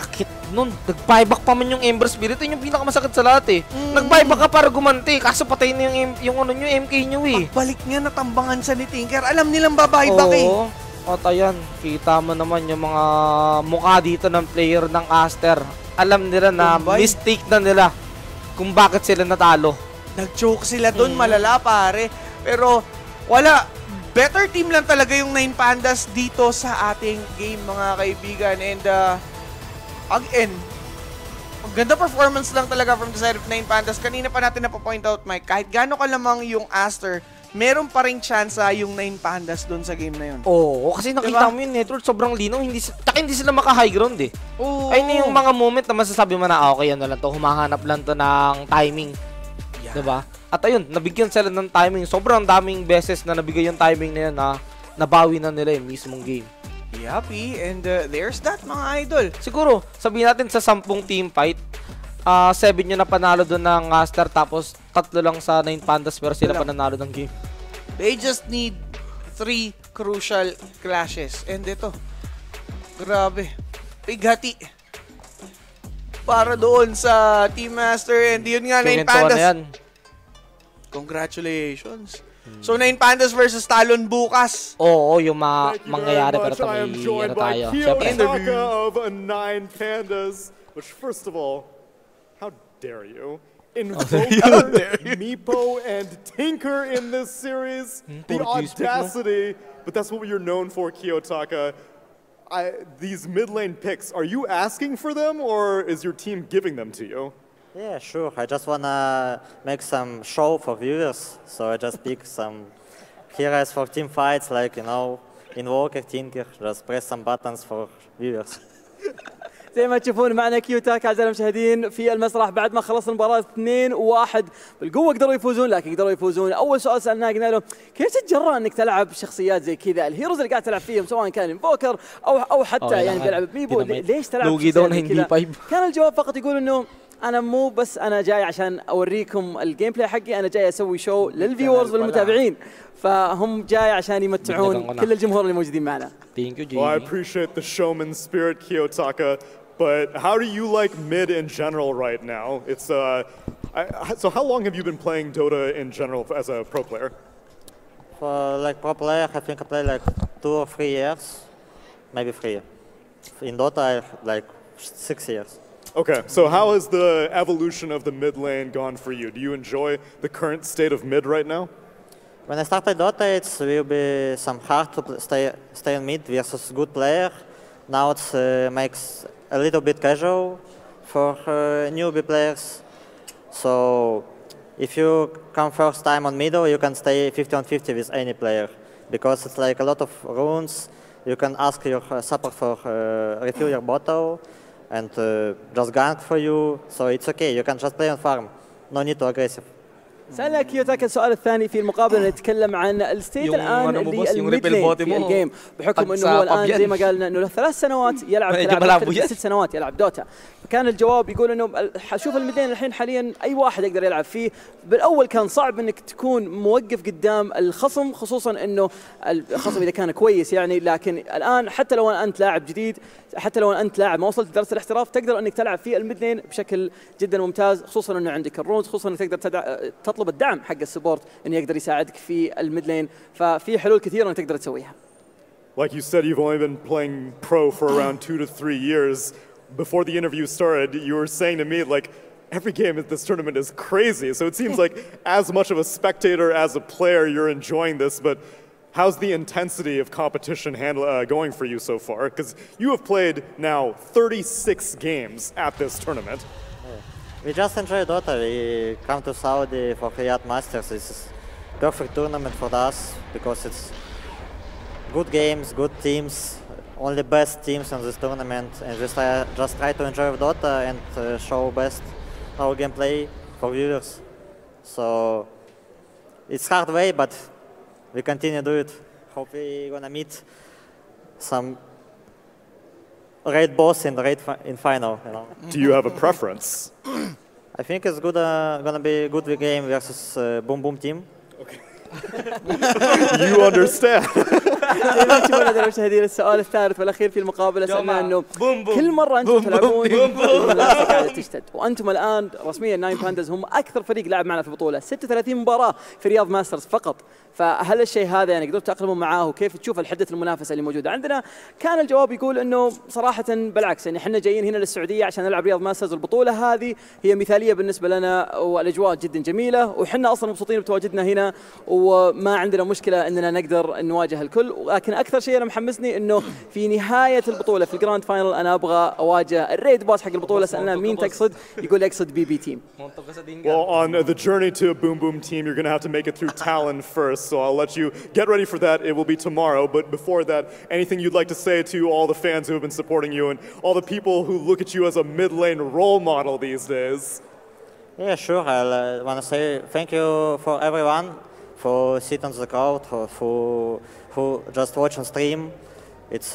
nun, nag-buyback pa man yung Ember Spirit. Yun yung pinakamasakit sa lahat eh. Nag-buyback ka para gumanti. Kaso patay na yung MK nyo eh. Pagbalik niya, natambangan siya ni Tinker. Alam nilang babuyback eh. Oo. At ayan, kita mo naman yung mga mukha dito ng player ng Aster. Alam nila na mistake na nila kung bakit sila natalo. Nag-choke sila doon, malala pare. Pero wala. Better team lang talaga yung 9 Pandas dito sa ating game, mga kaibigan. And again, ang ganda performance lang talaga from the side of 9 Pandas. Kanina pa natin napapoint out, Mike, kahit gaano kalamang yung Aster, meron pa rin chance yung 9 Pandas doon sa game na yun. Oo, kasi nakita mo yung network, sobrang linaw. Hindi sila maka-high ground eh. Oo. Ayun yung mga moment na masasabi mo na, okay, ano lang to, humahanap lang to ng timing. Yeah. Diba? At ayun, nabigyan sila ng timing. Sobrang daming beses na nabigay yung timing na yun na nabawi na nila yung mismong game. Yappy, and there's that, mga idol. Siguro, sabihin natin sa 10 team fight, 7 yun na panalo doon ng Aster, tapos 3 lang sa 9 Pandas pero sila pa nanalo ng game. They just need 3 crucial clashes. And ito, grabe, bighati para doon sa Team Master. And yun nga, 9 Pandas. Congratulations. So, 9 Pandas versus Talon bukas. Oo, yung mangyayari pero may ano tayo. Siyempre, interview of 9 Pandas, which first of all, how dare you invoke Meepo and Tinker in this series? The audacity, but that's what you're known for, Kiyotaka. These mid lane picks, are you asking for them or is your team giving them to you? Yeah, sure. I just wanna make some show for viewers, so I just pick some heroes for team fights, like, you know, Invoker, Tinker, just press some buttons for viewers. زي ما تشوفون معنا كيوتاك اعزائي المشاهدين في المسرح بعد ما خلص المباراه 2-1 بالقوه قدروا يفوزون، لكن قدروا يفوزون. اول سؤال سالناه قلنا له كيف تتجرأ انك تلعب شخصيات زي كذا، الهيروز اللي قاعد تلعب فيهم سواء كان انفوكر او حتى يعني بيلعب بميبو، ليش تلعب كذا؟ كان الجواب فقط يقول انه انا مو بس انا جاي عشان اوريكم الجيم بلاي حقي، انا جاي اسوي شو للفيورز والمتابعين، فهم جاي عشان يمتعون كل الجمهور اللي موجودين معنا. Well, I appreciate the showman spirit, Kiyotaka, but how do you like mid in general right now? It's so how long have you been playing Dota in general as a pro player? For like pro player, I think I play like 2 or 3 years, maybe 3. In Dota, I like 6 years. Okay, so how has the evolution of the mid lane gone for you? Do you enjoy the current state of mid right now? When I started Dota, it will be some hard to stay in mid versus good player. Now it makes a little bit casual for newbie players. So if you come first time on middle, you can stay 50-on-50 with any player, because it's like a lot of runes. You can ask your support for refill your bottle and just gank for you. So it's okay, you can just play on farm. No need to aggressive. سألنا كيوتاكا السؤال الثاني في المقابلة، نتكلم عن الستيت الآن للميد لين في الجيم، بحكم انه هو الآن زي ما قالنا انه له 3 سنوات يلعب 6 سنوات يلعب دوتا، فكان الجواب يقول انه شوف الميد لين الحين حاليا اي واحد يقدر يلعب فيه. بالاول كان صعب انك تكون موقف قدام الخصم، خصوصا انه الخصم اذا كان كويس يعني، لكن الآن حتى لو انت لاعب جديد، حتى لو انت لاعب ما وصلت لدرجة الاحتراف، تقدر انك تلعب في الميد لين بشكل جدا ممتاز، خصوصا انه عندك الرونز، خصوصا انك تقدر تطلب الدعم حق السبورت انه يقدر يساعدك في الميد لين، ففي حلول كثيره انك تقدر تسويها. Like you said, you've only been playing pro for around 2 to 3 years. Before the interview started, you were saying to me, like, every game at this tournament is crazy. So it seems like as much of a spectator as a player, you're enjoying this, but how's the intensity of competition going for you so far? Because you have played now 36 games at this tournament. We just enjoy Dota. We come to Saudi for Riyadh Masters. It's a perfect tournament for us because it's good games, good teams, only best teams in this tournament, and just try to enjoy Dota and show best our gameplay for viewers. So it's hard way, but we continue to do it. Hope we're gonna meet some raid boss in the raid in final. You know. Do you have a preference? I think it's good. Gonna be a good game versus Boom Boom team. Okay. You understand. إذا تشوفون هذا المشاهدين السؤال الثالث والأخير في المقابلة سألنا إنه كل مرة أنتم تلعبون المنافسة قاعدة تشتد، وأنتم الآن رسميا ناين بانداز هم أكثر فريق لعب معنا في البطولة، 36 مباراة في رياض ماسترز فقط. فهل الشيء هذا يعني قدرتوا تأقلمون معاه وكيف تشوف الحدة المنافسة اللي موجودة عندنا؟ كان الجواب يقول إنه صراحة بالعكس، يعني إحنا جايين هنا للسعودية عشان نلعب رياض ماسترز، البطولة هذه هي مثالية بالنسبة لنا والأجواء جدا جميلة، وإحنا أصلا مبسوطين بتواجدنا هنا وما عندنا مشكلة إننا نقدر نواجه الكل. ولكن أكثر شيء أنا محمسني إنه في نهاية البطولة في الجراند فاينل أنا أبغى أواجه الريد بوس حق البطولة. سألنا مين تقصد؟ يقول يقصد BB team. Well, on the journey to a Boom Boom team, you're going to have to make it through Talon first, so I'll let you get ready for that. It will be tomorrow, but before that, anything you'd like to say to all the fans who have been supporting you and all the people who look at you as a mid-lane role model these days? Yeah, sure. I want to say thank you for everyone for sitting on the crowd, who just watch on stream. It's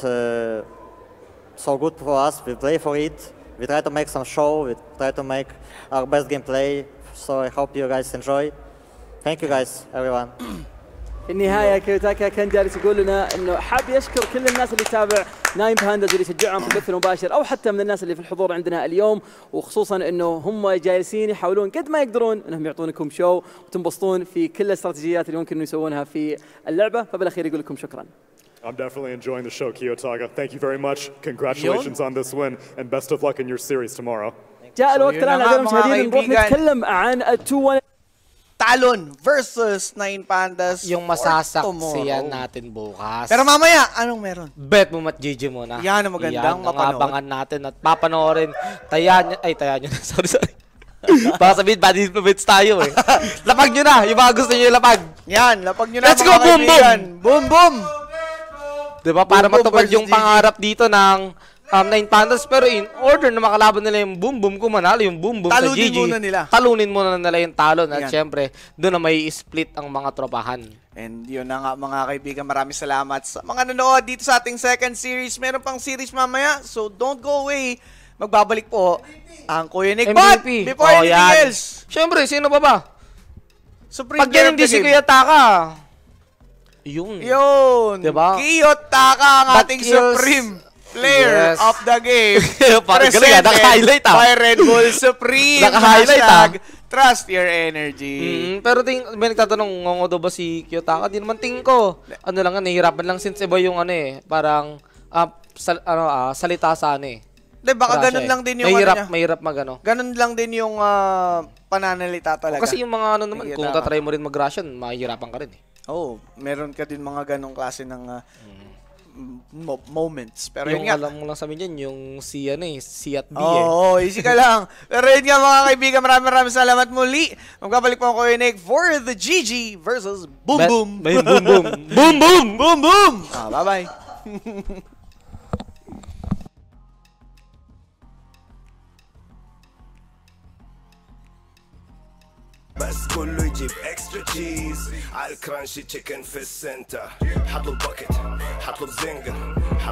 so good for us. We play for it. We try to make some show. We try to make our best gameplay. So I hope you guys enjoy. Thank you guys, everyone. في النهاية كيوتاكا كان جالس يقول لنا انه حاب يشكر كل الناس اللي تتابع ناين بانداز واللي يشجعهم في البث المباشر او حتى من الناس اللي في الحضور عندنا اليوم، وخصوصا انه هم جالسين يحاولون قد ما يقدرون انهم يعطونكم شو وتنبسطون في كل الاستراتيجيات اللي ممكن يسوونها في اللعبة. فبالاخير يقول لكم شكرا. I'm definitely enjoying the show, Kiyotaka. Thank you very much. Congratulations on this win and best of luck in your series tomorrow. جاء الوقت الان اعزائي المشاهدين نروح نتكلم عن ال2-1 Talon versus Nine Pandas. Yung masasaksiyan natin bukas. Pero mamaya, anong meron? Bet mo Mat GG muna. Yan ang magandang mapanood. Abangan natin at papanoorin. Tayan nyo na. Sorry. Baka sabihin, bad influence tayo eh. Lapag nyo na. Yung mga gusto nyo yung lapag. Yan, lapag nyo na. Let's go, boom, boom! Boom, boom! Diba, para matupad yung pangarap dito ng Nine Pandas, pero in order na makalaban nila yung Boom Boom, kung manalo yung Boom Boom sa GG, talunin muna nila yung Talon at syempre, doon na may split ang mga tropahan. And yun na nga mga kaibigan, maraming salamat sa mga nanood dito sa ating second series. Meron pang series mamaya, so don't go away. Magbabalik po ang Kuya Nick. But before anything else, syempre, sino ba? Supreme pag yan hindi si Kuya Taka, yun. Diba? Kiyotaka ang ating Supreme Player of the game. Presented by Red Bull Supreme. Naka-highlight Trust your energy. Pero may nagtatanong, ngongo daw ba si Kiyotaka? Di naman tingin ko. Ano lang, nahihirapan lang since iba yung parang salita sa Baka ganun lang din yung mahirap magano. Ganun lang din yung pananalita talaga. Kasi yung mga naman, kung tatry mo rin mag-Russian, mahihirapan ka rin meron ka din mga ganong klase ng moments. Pero yung alam mo lang sa amin yan, yung C at B easy ka lang. Pero yun nga mga kaibigan, maraming salamat muli. Magkabalik po ako Nick for the GG versus Boom Boom. Boom Boom. Boom Boom. Boom Boom. Bye-bye. بس كله يجيب اكسترا تشيز على الكرانشي تشيكن في السنتر. حطلب باكيت، حطلب زنجر.